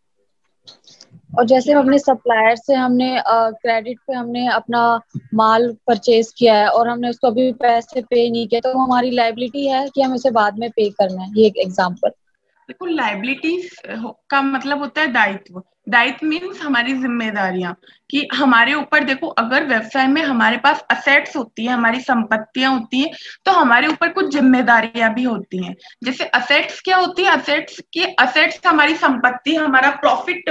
[SPEAKER 6] और जैसे हम अपने सप्लायर से हमने क्रेडिट पे हमने अपना माल परचेज किया है और हमने उसको अभी पैसे पे नहीं किए, तो वो हमारी लाइबिलिटी है कि हम इसे बाद में पे करना है। ये एक एग्जांपल।
[SPEAKER 1] देखो, लाइबिलिटीज का मतलब होता है दायित्व। दायित्व मीन्स हमारी जिम्मेदारियां, कि हमारे ऊपर देखो, अगर व्यवसाय में हमारे पास असेट्स होती है, हमारी संपत्तियां होती है, तो हमारे ऊपर कुछ जिम्मेदारियां भी होती हैं। जैसे असेट्स क्या होती है? असेट्स हमारी संपत्ति, हमारा प्रॉफिट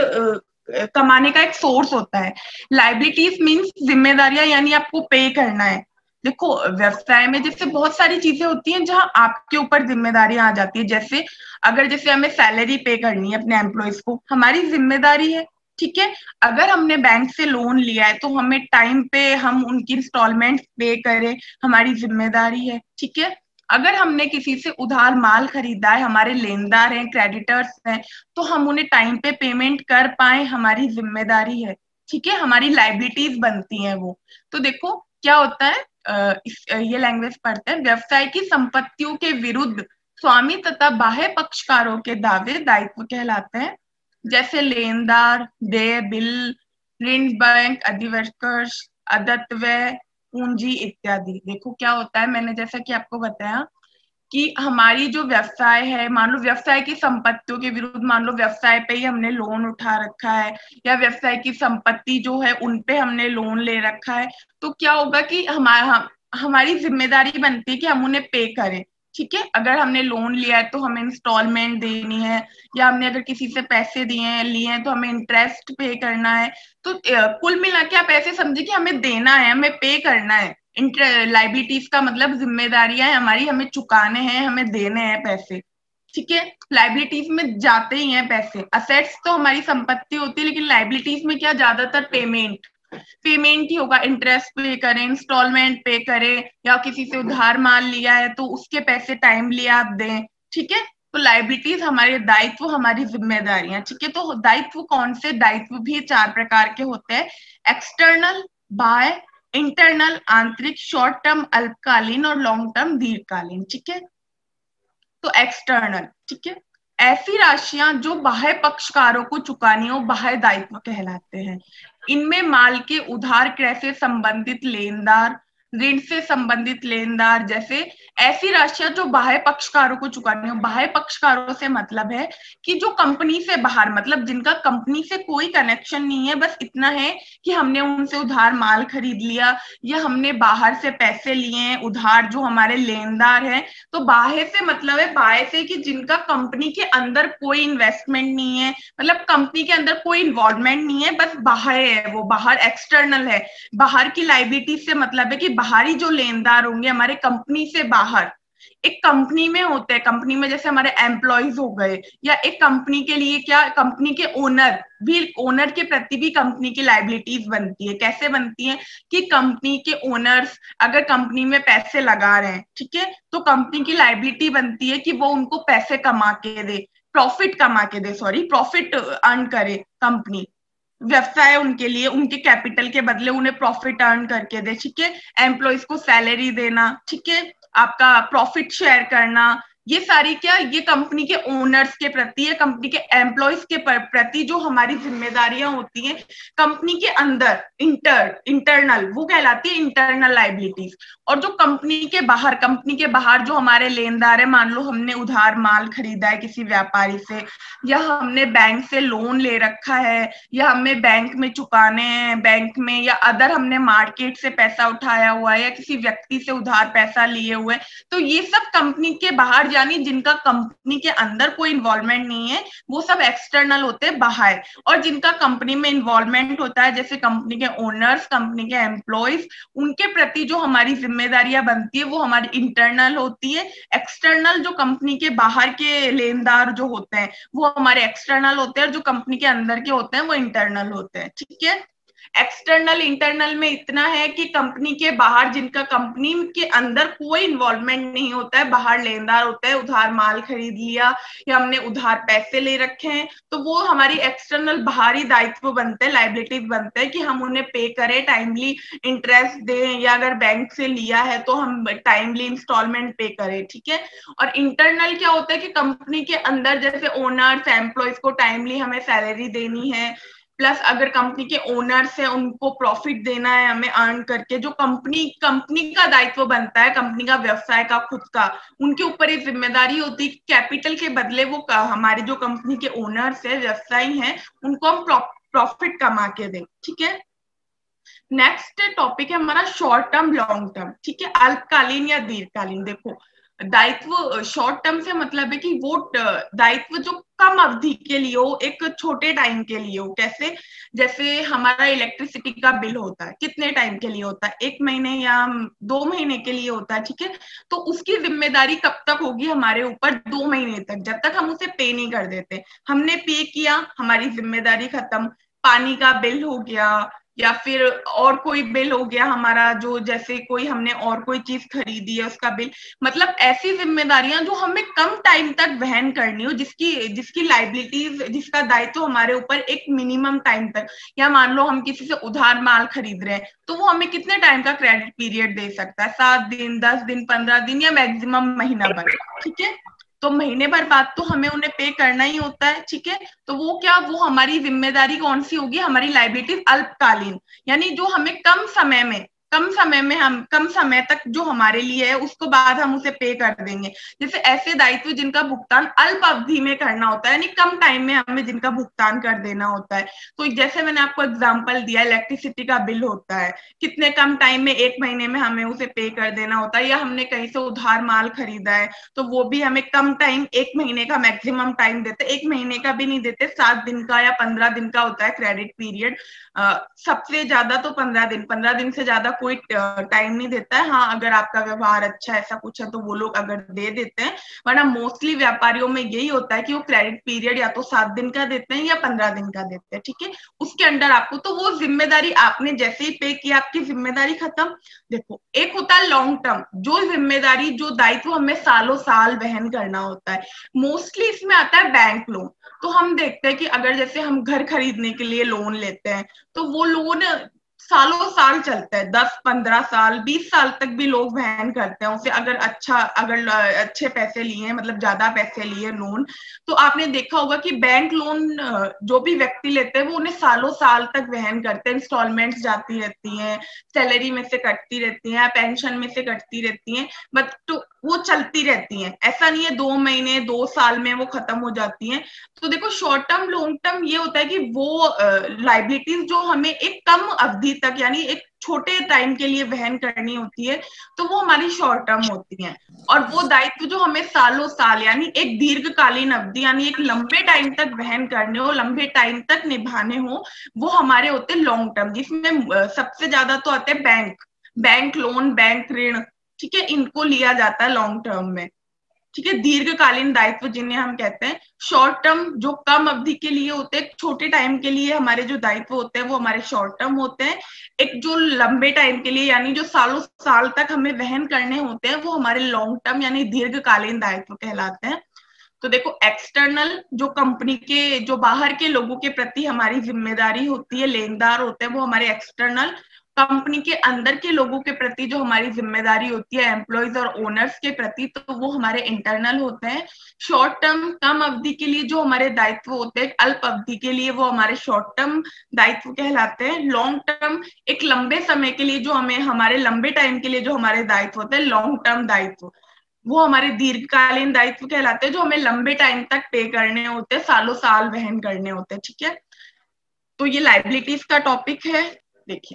[SPEAKER 1] कमाने का एक सोर्स होता है। लाइबिलिटीज मीन्स जिम्मेदारियां, यानी आपको पे करना है। देखो, व्यवसाय में जैसे बहुत सारी चीजें होती हैं जहां आपके ऊपर जिम्मेदारियां आ जाती है। जैसे जैसे हमें सैलरी पे करनी है अपने एम्प्लॉयज को, हमारी जिम्मेदारी है। ठीक है। अगर हमने बैंक से लोन लिया है तो हमें टाइम पे हम उनकी इंस्टॉलमेंट पे करें, हमारी जिम्मेदारी है। ठीक है। अगर हमने किसी से उधार माल खरीदा है, हमारे लेनदार हैं, क्रेडिटर्स हैं, तो हम उन्हें टाइम पे पेमेंट कर पाए, हमारी जिम्मेदारी है। ठीक है। हमारी लाइबिलिटीज बनती हैं वो। तो देखो क्या होता है, ये लैंग्वेज पढ़ते हैं। व्यवसाय की संपत्तियों के विरुद्ध स्वामी तथा बाह्य पक्षकारों के दावे दायित्व कहलाते हैं। जैसे लेनदार, देय बिल, ऋण, बैंक अधिवर्ष, अदत्तव्य, पूंजी इत्यादि। देखो क्या होता है, मैंने जैसा कि आपको बताया कि हमारी जो व्यवसाय है, मान लो व्यवसाय की संपत्तियों के विरुद्ध, मान लो व्यवसाय पे ही हमने लोन उठा रखा है, या व्यवसाय की संपत्ति जो है उन पे हमने लोन ले रखा है, तो क्या होगा कि हमारी जिम्मेदारी बनती है कि हम उन्हें पे करें। ठीक है। अगर हमने लोन लिया है तो हमें इंस्टॉलमेंट देनी है, या हमने अगर किसी से पैसे लिए हैं तो हमें इंटरेस्ट पे करना है। तो कुल मिला के आप ऐसे समझे कि हमें देना है, हमें पे करना है। लाइबिलिटीज का मतलब जिम्मेदारियां हैं हमारी, हमें चुकाने हैं, हमें देने हैं पैसे। ठीक है। लाइबिलिटीज में जाते ही हैं पैसे। असेट्स तो हमारी संपत्ति होती है, लेकिन लाइबिलिटीज में क्या, ज्यादातर पेमेंट ही होगा। इंटरेस्ट पे करें, इंस्टॉलमेंट पे करें, या किसी से उधार माल लिया है तो उसके पैसे टाइमली आप दें। ठीक है। तो लाइबिलिटीज हमारे दायित्व, हमारी जिम्मेदारियां। ठीक है। तो दायित्व कौन से? दायित्व भी 4 प्रकार के होते हैं। एक्सटर्नल, बाह्य, इंटरनल आंतरिक, शॉर्ट टर्म अल्पकालीन, और लॉन्ग टर्म दीर्घकालीन। ठीक है। तो एक्सटर्नल, ठीक है, ऐसी राशियां जो बाह्य पक्षकारों को चुकानी हो, बाह्य दायित्व कहलाते हैं। इनमें माल के उधार क्रय से संबंधित लेनदार, ऋण से संबंधित लेनदार, जैसे ऐसी राशियां जो बाह्य पक्षकारों को चुकानी हो। बाह्य पक्षकारों से मतलब है कि जो कंपनी से बाहर, मतलब जिनका कंपनी से कोई कनेक्शन नहीं है, बस इतना है कि हमने उनसे उधार माल खरीद लिया, या हमने बाहर से पैसे लिए हैं उधार, जो हमारे लेनदार हैं। तो बाह्य से मतलब है, बाह्य से कि जिनका कंपनी के अंदर कोई इन्वेस्टमेंट नहीं है, मतलब कंपनी के अंदर कोई इन्वॉल्वमेंट नहीं है, बस बाह्य है, वो बाहर एक्सटर्नल है। बाहर की लाइबिलिटी से मतलब है कि बाहरी जो लेनदार होंगे हमारे कंपनी से बाहर, एक कंपनी में होते हैं। कंपनी में जैसे हमारे एम्प्लॉयज हो गए, या एक कंपनी के लिए क्या, कंपनी के ओनर के प्रति भी कंपनी की लाइबिलिटीज बनती है। कैसे बनती है कि कंपनी के ओनर्स अगर कंपनी में पैसे लगा रहे हैं, ठीक है, तो कंपनी की लाइबिलिटी बनती है कि वो उनको पैसे कमा के दे, प्रॉफिट अर्न करे। कंपनी, व्यवसाय उनके लिए, उनके कैपिटल के बदले उन्हें प्रॉफिट अर्न करके दे। ठीक है। एम्प्लॉयज को सैलरी देना, ठीक है, आपका प्रॉफिट शेयर करना, ये सारी क्या, ये कंपनी के ओनर्स के प्रति या कंपनी के एम्प्लॉयज के प्रति जो हमारी जिम्मेदारियां होती हैं कंपनी के अंदर, इंटरनल, वो कहलाती है इंटरनल लाइबिलिटीज। और जो कंपनी के बाहर जो हमारे लेनदार है, मान लो हमने उधार माल खरीदा है किसी व्यापारी से, या हमने बैंक से लोन ले रखा है, या हमें बैंक में चुकाने हैं, बैंक में, या अदर हमने मार्केट से पैसा उठाया हुआ है, या किसी व्यक्ति से उधार पैसा लिए हुए, तो ये सब कंपनी के बाहर यानी जिनका कंपनी के अंदर कोई इन्वॉल्वमेंट नहीं है, वो सब एक्सटर्नल होते हैं, बाहर। और जिनका कंपनी में इन्वॉल्वमेंट होता है, जैसे कंपनी के ओनर्स, कंपनी के एम्प्लॉयज, उनके प्रति जो हमारी जिम्मेदारियां बनती है वो हमारी इंटरनल होती है। एक्सटर्नल जो कंपनी के बाहर के लेनदार जो होते हैं वो हमारे एक्सटर्नल होते हैं, और जो कंपनी के अंदर के होते हैं वो इंटरनल होते हैं। ठीक है, एक्सटर्नल इंटरनल में इतना है कि कंपनी के बाहर, जिनका कंपनी के अंदर कोई इन्वॉल्वमेंट नहीं होता है, बाहर लेनदार होता है, उधार माल खरीद लिया या हमने उधार पैसे ले रखे हैं, तो वो हमारी एक्सटर्नल बाहरी दायित्व बनते हैं, लाइबिलिटीज बनते हैं कि हम उन्हें पे करें, टाइमली इंटरेस्ट दें, या अगर बैंक से लिया है तो हम टाइमली इंस्टॉलमेंट पे करें। ठीक है, और इंटरनल क्या होता है कि कंपनी के अंदर जैसे ओनर्स, एम्प्लॉयज को टाइमली हमें सैलरी देनी है, प्लस अगर कंपनी के ओनर्स है उनको प्रॉफिट देना है हमें अर्न करके। जो कंपनी का दायित्व बनता है, कंपनी का, व्यवसाय का, खुद का, उनके ऊपर एक जिम्मेदारी होती है, कैपिटल के बदले वो हमारे जो कंपनी के ओनर्स है, व्यवसायी हैं, उनको हम प्रॉफिट कमा के दें। ठीक है, नेक्स्ट टॉपिक है हमारा शॉर्ट टर्म, लॉन्ग टर्म। ठीक है, अल्पकालीन या दीर्घकालीन। देखो, दायित्व शॉर्ट टर्म से मतलब है कि वो दायित्व जो कम अवधि के लिए हो, एक छोटे टाइम के लिए हो। कैसे? जैसे हमारा इलेक्ट्रिसिटी का बिल होता है, कितने टाइम के लिए होता है? 1 महीने या 2 महीने के लिए होता है। ठीक है, तो उसकी जिम्मेदारी कब तक होगी हमारे ऊपर? 2 महीने तक, जब तक हम उसे पे नहीं कर देते। हमने पे किया, हमारी जिम्मेदारी खत्म। पानी का बिल हो गया या फिर और कोई बिल हो गया हमारा, जो जैसे कोई हमने और कोई चीज खरीदी है उसका बिल, मतलब ऐसी जिम्मेदारियां जो हमें कम टाइम तक वहन करनी हो, जिसकी लाइबिलिटीज, जिसका दायित्व हमारे ऊपर एक मिनिमम टाइम तक, या मान लो हम किसी से उधार माल खरीद रहे हैं तो वो हमें कितने टाइम का क्रेडिट पीरियड दे सकता है? 7 दिन, 10 दिन, 15 दिन या मैक्सिमम महीना भर। ठीक है, तो महीने भर बाद तो हमें उन्हें पे करना ही होता है। ठीक है, तो वो क्या, वो हमारी जिम्मेदारी कौन सी होगी? हमारी लाइबिलिटीज अल्पकालीन, यानी जो हमें कम समय तक जो हमारे लिए है, उसको बाद हम उसे पे कर देंगे। जैसे ऐसे दायित्व जिनका भुगतान अल्प अवधि में करना होता है, यानी कम टाइम में हमें जिनका भुगतान कर देना होता है। तो जैसे मैंने आपको एग्जांपल दिया, इलेक्ट्रिसिटी का बिल होता है, कितने कम टाइम में, 1 महीने में हमें उसे पे कर देना होता है। या हमने कहीं से उधार माल खरीदा है तो वो भी हमें कम टाइम, 1 महीने का मैक्सिमम टाइम देते, 1 महीने का भी नहीं देते, 7 दिन का या 15 दिन का होता है क्रेडिट पीरियड। सबसे ज्यादा तो 15 दिन से ज्यादा कोई टाइम नहीं देता है। हाँ, अगर आपका व्यवहार अच्छा, ऐसा कुछ है तो वो लोग अगर दे देते हैं, वरना मोस्टली व्यापारियों में यही होता है कि वो क्रेडिट पीरियड या तो 7 दिन का देते हैं या 15 दिन का देते हैं। ठीक है, उसके अंडर आपको, तो वो जिम्मेदारी आपने जैसे ही पे किया, आपकी जिम्मेदारी खत्म। देखो, एक होता है लॉन्ग टर्म, जो जिम्मेदारी, जो दायित्व हमें सालों साल वहन करना होता है। मोस्टली इसमें आता है बैंक लोन। तो हम देखते हैं कि अगर जैसे हम घर खरीदने के लिए लोन लेते हैं तो वो लोन सालों साल चलता है, 10, 15 साल, 20 साल तक भी लोग वहन करते हैं उसे। अगर अच्छे पैसे लिए हैं, मतलब ज्यादा पैसे लिए लोन, तो आपने देखा होगा कि बैंक लोन जो भी व्यक्ति लेते हैं वो उन्हें सालों साल तक वहन करते हैं। इंस्टॉलमेंट्स जाती रहती हैं, सैलरी में से कटती रहती हैं, पेंशन में से कटती रहती हैं, बट तो वो चलती रहती हैं। ऐसा नहीं है 2 महीने, 2 साल में वो खत्म हो जाती हैं। तो देखो, शॉर्ट टर्म, लॉन्ग टर्म ये होता है कि वो लाइबिलिटीज जो हमें एक कम अवधि तक, यानी एक छोटे टाइम के लिए वहन करनी होती है, तो वो हमारी शॉर्ट टर्म होती हैं। और वो दायित्व जो हमें सालों साल, यानी एक दीर्घकालीन अवधि, यानी एक लंबे टाइम तक वहन करने हो, लंबे टाइम तक निभाने हो, वो हमारे होते हैं लॉन्ग टर्म, जिसमें सबसे ज्यादा तो आते हैं बैंक लोन, बैंक ऋण। ठीक है, इनको लिया जाता है लॉन्ग टर्म में। ठीक है, दीर्घकालीन दायित्व जिन्हें हम कहते हैं। शॉर्ट टर्म जो कम अवधि के लिए होते हैं, छोटे टाइम के लिए हमारे जो दायित्व होते हैं वो हमारे शॉर्ट टर्म होते हैं। एक जो लंबे टाइम के लिए, यानी जो सालों साल तक हमें वहन करने होते हैं, वो हमारे लॉन्ग टर्म यानी दीर्घकालीन दायित्व कहलाते हैं। तो देखो, एक्सटर्नल जो कंपनी के, जो बाहर के लोगों के प्रति हमारी जिम्मेदारी होती है, लेनदार होते हैं, वो हमारे एक्सटर्नल। कंपनी के अंदर के लोगों के प्रति जो हमारी जिम्मेदारी होती है, एम्प्लॉयज और ओनर्स के प्रति, तो वो हमारे इंटरनल होते हैं। शॉर्ट टर्म, कम अवधि के लिए जो हमारे दायित्व होते हैं, अल्प अवधि के लिए, वो हमारे शॉर्ट टर्म दायित्व कहलाते हैं। लॉन्ग टर्म, एक लंबे समय के लिए जो हमें, हमारे लंबे टाइम के लिए जो हमारे दायित्व होते हैं, लॉन्ग टर्म दायित्व, वो हमारे दीर्घकालीन दायित्व कहलाते हैं, जो हमें लंबे टाइम तक पे करने होते हैं, सालों साल वहन करने होते हैं। ठीक है, तो ये लाइबिलिटीज का टॉपिक है। देखिए,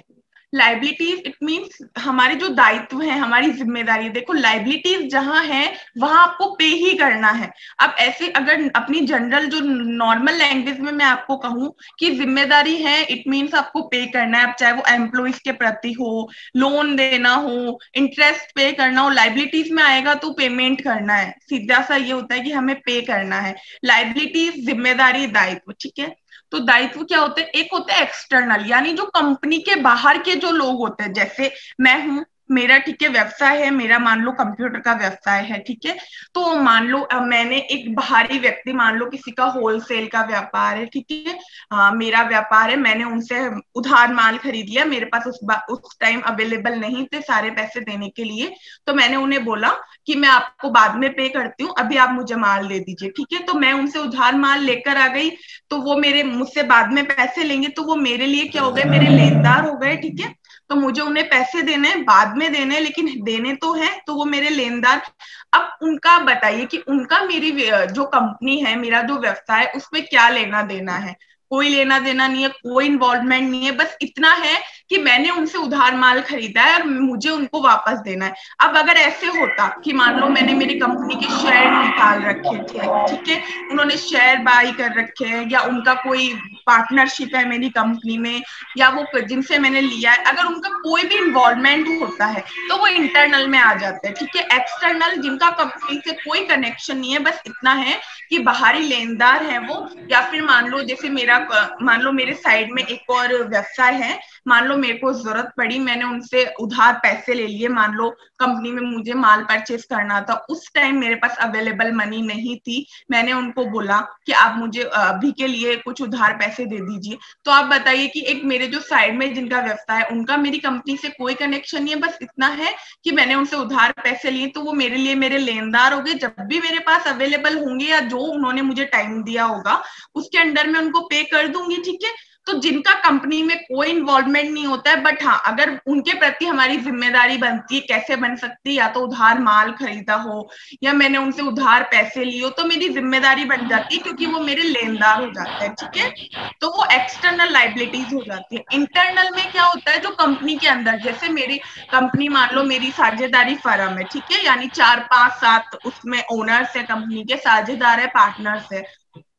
[SPEAKER 1] लाइबिलिटीज इट मीन्स हमारे जो दायित्व है, हमारी जिम्मेदारी। देखो लाइबिलिटीज जहां है वहां आपको पे ही करना है। अब ऐसे अगर अपनी जनरल जो नॉर्मल लैंग्वेज में मैं आपको कहूँ कि जिम्मेदारी है, इट मीन्स आपको पे करना है, चाहे वो एम्प्लॉइज के प्रति हो, लोन देना हो, इंटरेस्ट पे करना हो। लाइबिलिटीज में आएगा तो पेमेंट करना है, सीधा सा ये होता है कि हमें पे करना है। लाइबिलिटीज, जिम्मेदारी, दायित्व, ठीक है। तो दायित्व क्या होते हैं? एक होता है एक्सटर्नल, यानी जो कंपनी के बाहर के जो लोग होते हैं, जैसे मैं हूं, मेरा ठीक है व्यवसाय है, मेरा मान लो कंप्यूटर का व्यवसाय है, ठीक है। तो मान लो मैंने एक बाहरी व्यक्ति, मान लो किसी का होलसेल का व्यापार है, ठीक है, मेरा व्यापार है, मैंने उनसे उधार माल खरीद लिया, मेरे पास उस टाइम अवेलेबल नहीं थे सारे पैसे देने के लिए, तो मैंने उन्हें बोला कि मैं आपको बाद में पे करती हूँ, अभी आप मुझे माल दे दीजिए, ठीक है। तो मैं उनसे उधार माल लेकर आ गई, तो वो मेरे मुझसे बाद में पैसे लेंगे, तो वो मेरे लिए क्या हो गए? मेरे लेनदार हो गए, ठीक है। तो मुझे उन्हें पैसे देने हैं, बाद में देने हैं, लेकिन देने तो है, तो वो मेरे लेनदार। अब उनका बताइए कि उनका मेरी जो कंपनी है, मेरा जो व्यवसाय है, उसमें क्या लेना देना है? कोई लेना देना नहीं है, कोई इन्वॉल्वमेंट नहीं है, बस इतना है कि मैंने उनसे उधार माल खरीदा है और मुझे उनको वापस देना है। अब अगर ऐसे होता कि मान लो मैंने मेरी कंपनी के शेयर निकाल रखे थे, ठीक है, उन्होंने शेयर बाई कर रखे हैं, या उनका कोई पार्टनरशिप है मेरी कंपनी में, या वो जिनसे मैंने लिया है, अगर उनका कोई भी इन्वॉल्वमेंट होता है तो वो इंटरनल में आ जाते हैं, ठीक है। एक्सटर्नल, जिनका कंपनी से कोई कनेक्शन नहीं है, बस इतना है कि बाहरी लेनदार है वो, या फिर मान लो जैसे मान लो मेरे साइड में एक और व्यवसाय है, मान लो मेरे को जरूरत पड़ी, मैंने उनसे उधार पैसे ले लिए, मान लो कंपनी में मुझे माल परचेस करना था, उस टाइम मेरे पास अवेलेबल मनी नहीं थी, मैंने उनको बोला कि आप मुझे अभी के लिए कुछ उधार पैसे दे दीजिए। तो आप बताइए कि एक मेरे जो साइड में जिनका व्यवसाय है, उनका मेरी कंपनी से कोई कनेक्शन नहीं है, बस इतना है कि मैंने उनसे उधार पैसे लिए, तो वो मेरे लिए मेरे लेनदार हो गए। जब भी मेरे पास अवेलेबल होंगे या जो उन्होंने मुझे टाइम दिया होगा उसके अंडर में उनको पे कर दूंगी, ठीक है। तो जिनका कंपनी में कोई इन्वॉल्वमेंट नहीं होता है, बट हाँ अगर उनके प्रति हमारी जिम्मेदारी बनती है, कैसे बन सकती है? या तो उधार माल खरीदा हो, या मैंने उनसे उधार पैसे लिए हो, तो मेरी जिम्मेदारी बन जाती है, क्योंकि वो मेरे लेनदार हो जाते हैं, ठीक है। तो वो एक्सटर्नल लाइबिलिटीज हो जाती है। इंटरनल में क्या होता है? जो कंपनी के अंदर, जैसे मेरी कंपनी, मान लो मेरी साझेदारी फर्म है, ठीक है, यानी 4, 5, 7 उसमें ओनर्स है, कंपनी के साझेदार है, पार्टनर्स है,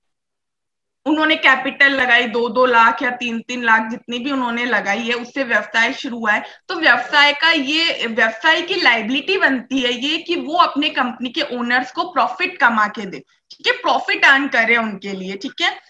[SPEAKER 1] उन्होंने कैपिटल लगाई 2-2 लाख या 3-3 लाख, जितनी भी उन्होंने लगाई है, उससे व्यवसाय शुरू हुआ है। तो व्यवसाय का ये, व्यवसाय की लाइबिलिटी बनती है ये कि वो अपने कंपनी के ओनर्स को प्रॉफिट कमा के दे, ठीक है, प्रॉफिट अर्न करे उनके लिए, ठीक है।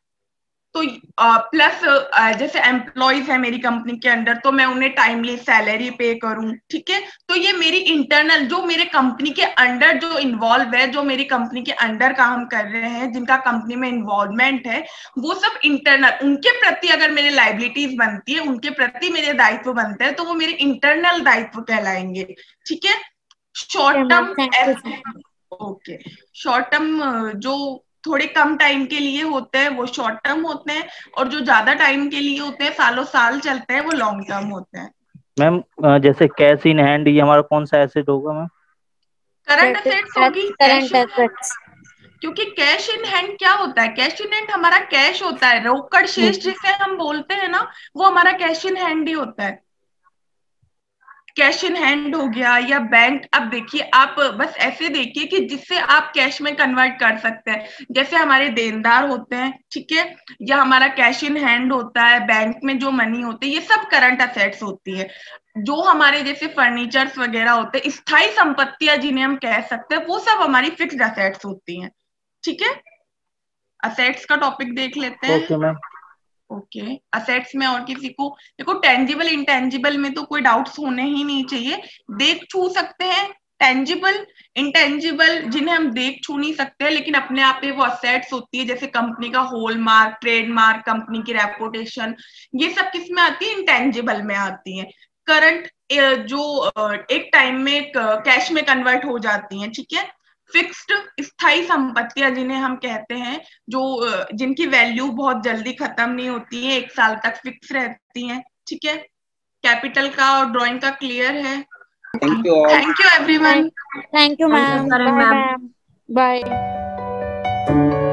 [SPEAKER 1] तो प्लस जैसे एम्प्लॉइज है मेरी कंपनी के अंदर, तो मैं उन्हें टाइमली सैलरी पे करूं, ठीक है। तो ये मेरी इंटरनल, जो मेरे कंपनी के अंडर जो इन्वॉल्व है, जो मेरी कंपनी के अंडर काम कर रहे हैं, जिनका कंपनी में इन्वॉल्वमेंट है, वो सब इंटरनल, उनके प्रति अगर मेरे लाइबिलिटीज बनती है, उनके प्रति मेरे दायित्व बनते हैं, तो वो मेरे इंटरनल दायित्व कहलाएंगे, ठीक है। Short term, okay, short term जो थोड़े कम टाइम के लिए होते हैं वो शॉर्ट टर्म होते हैं, और जो ज्यादा टाइम के लिए होते हैं, सालों साल चलते हैं, वो लॉन्ग टर्म होते हैं।
[SPEAKER 4] मैम जैसे कैश इन हैंड, ये हमारा कौन सा एसेट होगा मैम?
[SPEAKER 1] करंट एसेट्स होगी,
[SPEAKER 5] करंट एसेट्स।
[SPEAKER 1] क्योंकि कैश इन हैंड क्या होता है? कैश इन हैंड हमारा कैश होता है, रोकड़ शेष जिसे हम बोलते हैं ना, वो हमारा कैश इन हैंड ही होता है। कैश इन हैंड हो गया या बैंक। अब देखिए, आप बस ऐसे देखिए कि जिससे आप कैश में कन्वर्ट कर सकते हैं, जैसे हमारे देनदार होते हैं, ठीक है, या हमारा कैश इन हैंड होता है, बैंक में जो मनी होते हैं, ये सब करंट असेट्स होती है। जो हमारे जैसे फर्नीचर्स वगैरह होते हैं, स्थायी संपत्तियां जिन्हें हम कह सकते हैं, वो सब हमारी फिक्स्ड असेट्स होती हैं, ठीक है। असेट्स का टॉपिक देख लेते हैं।
[SPEAKER 4] Okay ma'am.
[SPEAKER 1] ओके, असेट्स में और किसी को, देखो टेंजिबल इंटेंजिबल में तो कोई डाउट्स होने ही नहीं चाहिए, देख छू सकते हैं। टेंजिबल इंटेंजिबल जिन्हें हम देख छू नहीं सकते, लेकिन अपने आप में वो असेट्स होती है, जैसे कंपनी का हॉलमार्क, ट्रेडमार्क, कंपनी की रेपुटेशन, ये सब किस में आती है? इंटेंजिबल में आती है। करंट जो एक टाइम में कैश में कन्वर्ट हो जाती है, ठीक है। फिक्स्ड स्थायी संपत्तियां जिन्हें हम कहते हैं, जो जिनकी वैल्यू बहुत जल्दी खत्म नहीं होती है, 1 साल तक फिक्स रहती हैं, ठीक है। कैपिटल का और ड्राइंग का क्लियर है?
[SPEAKER 8] Thank you
[SPEAKER 1] everyone.
[SPEAKER 5] Thank you ma'am. Bye.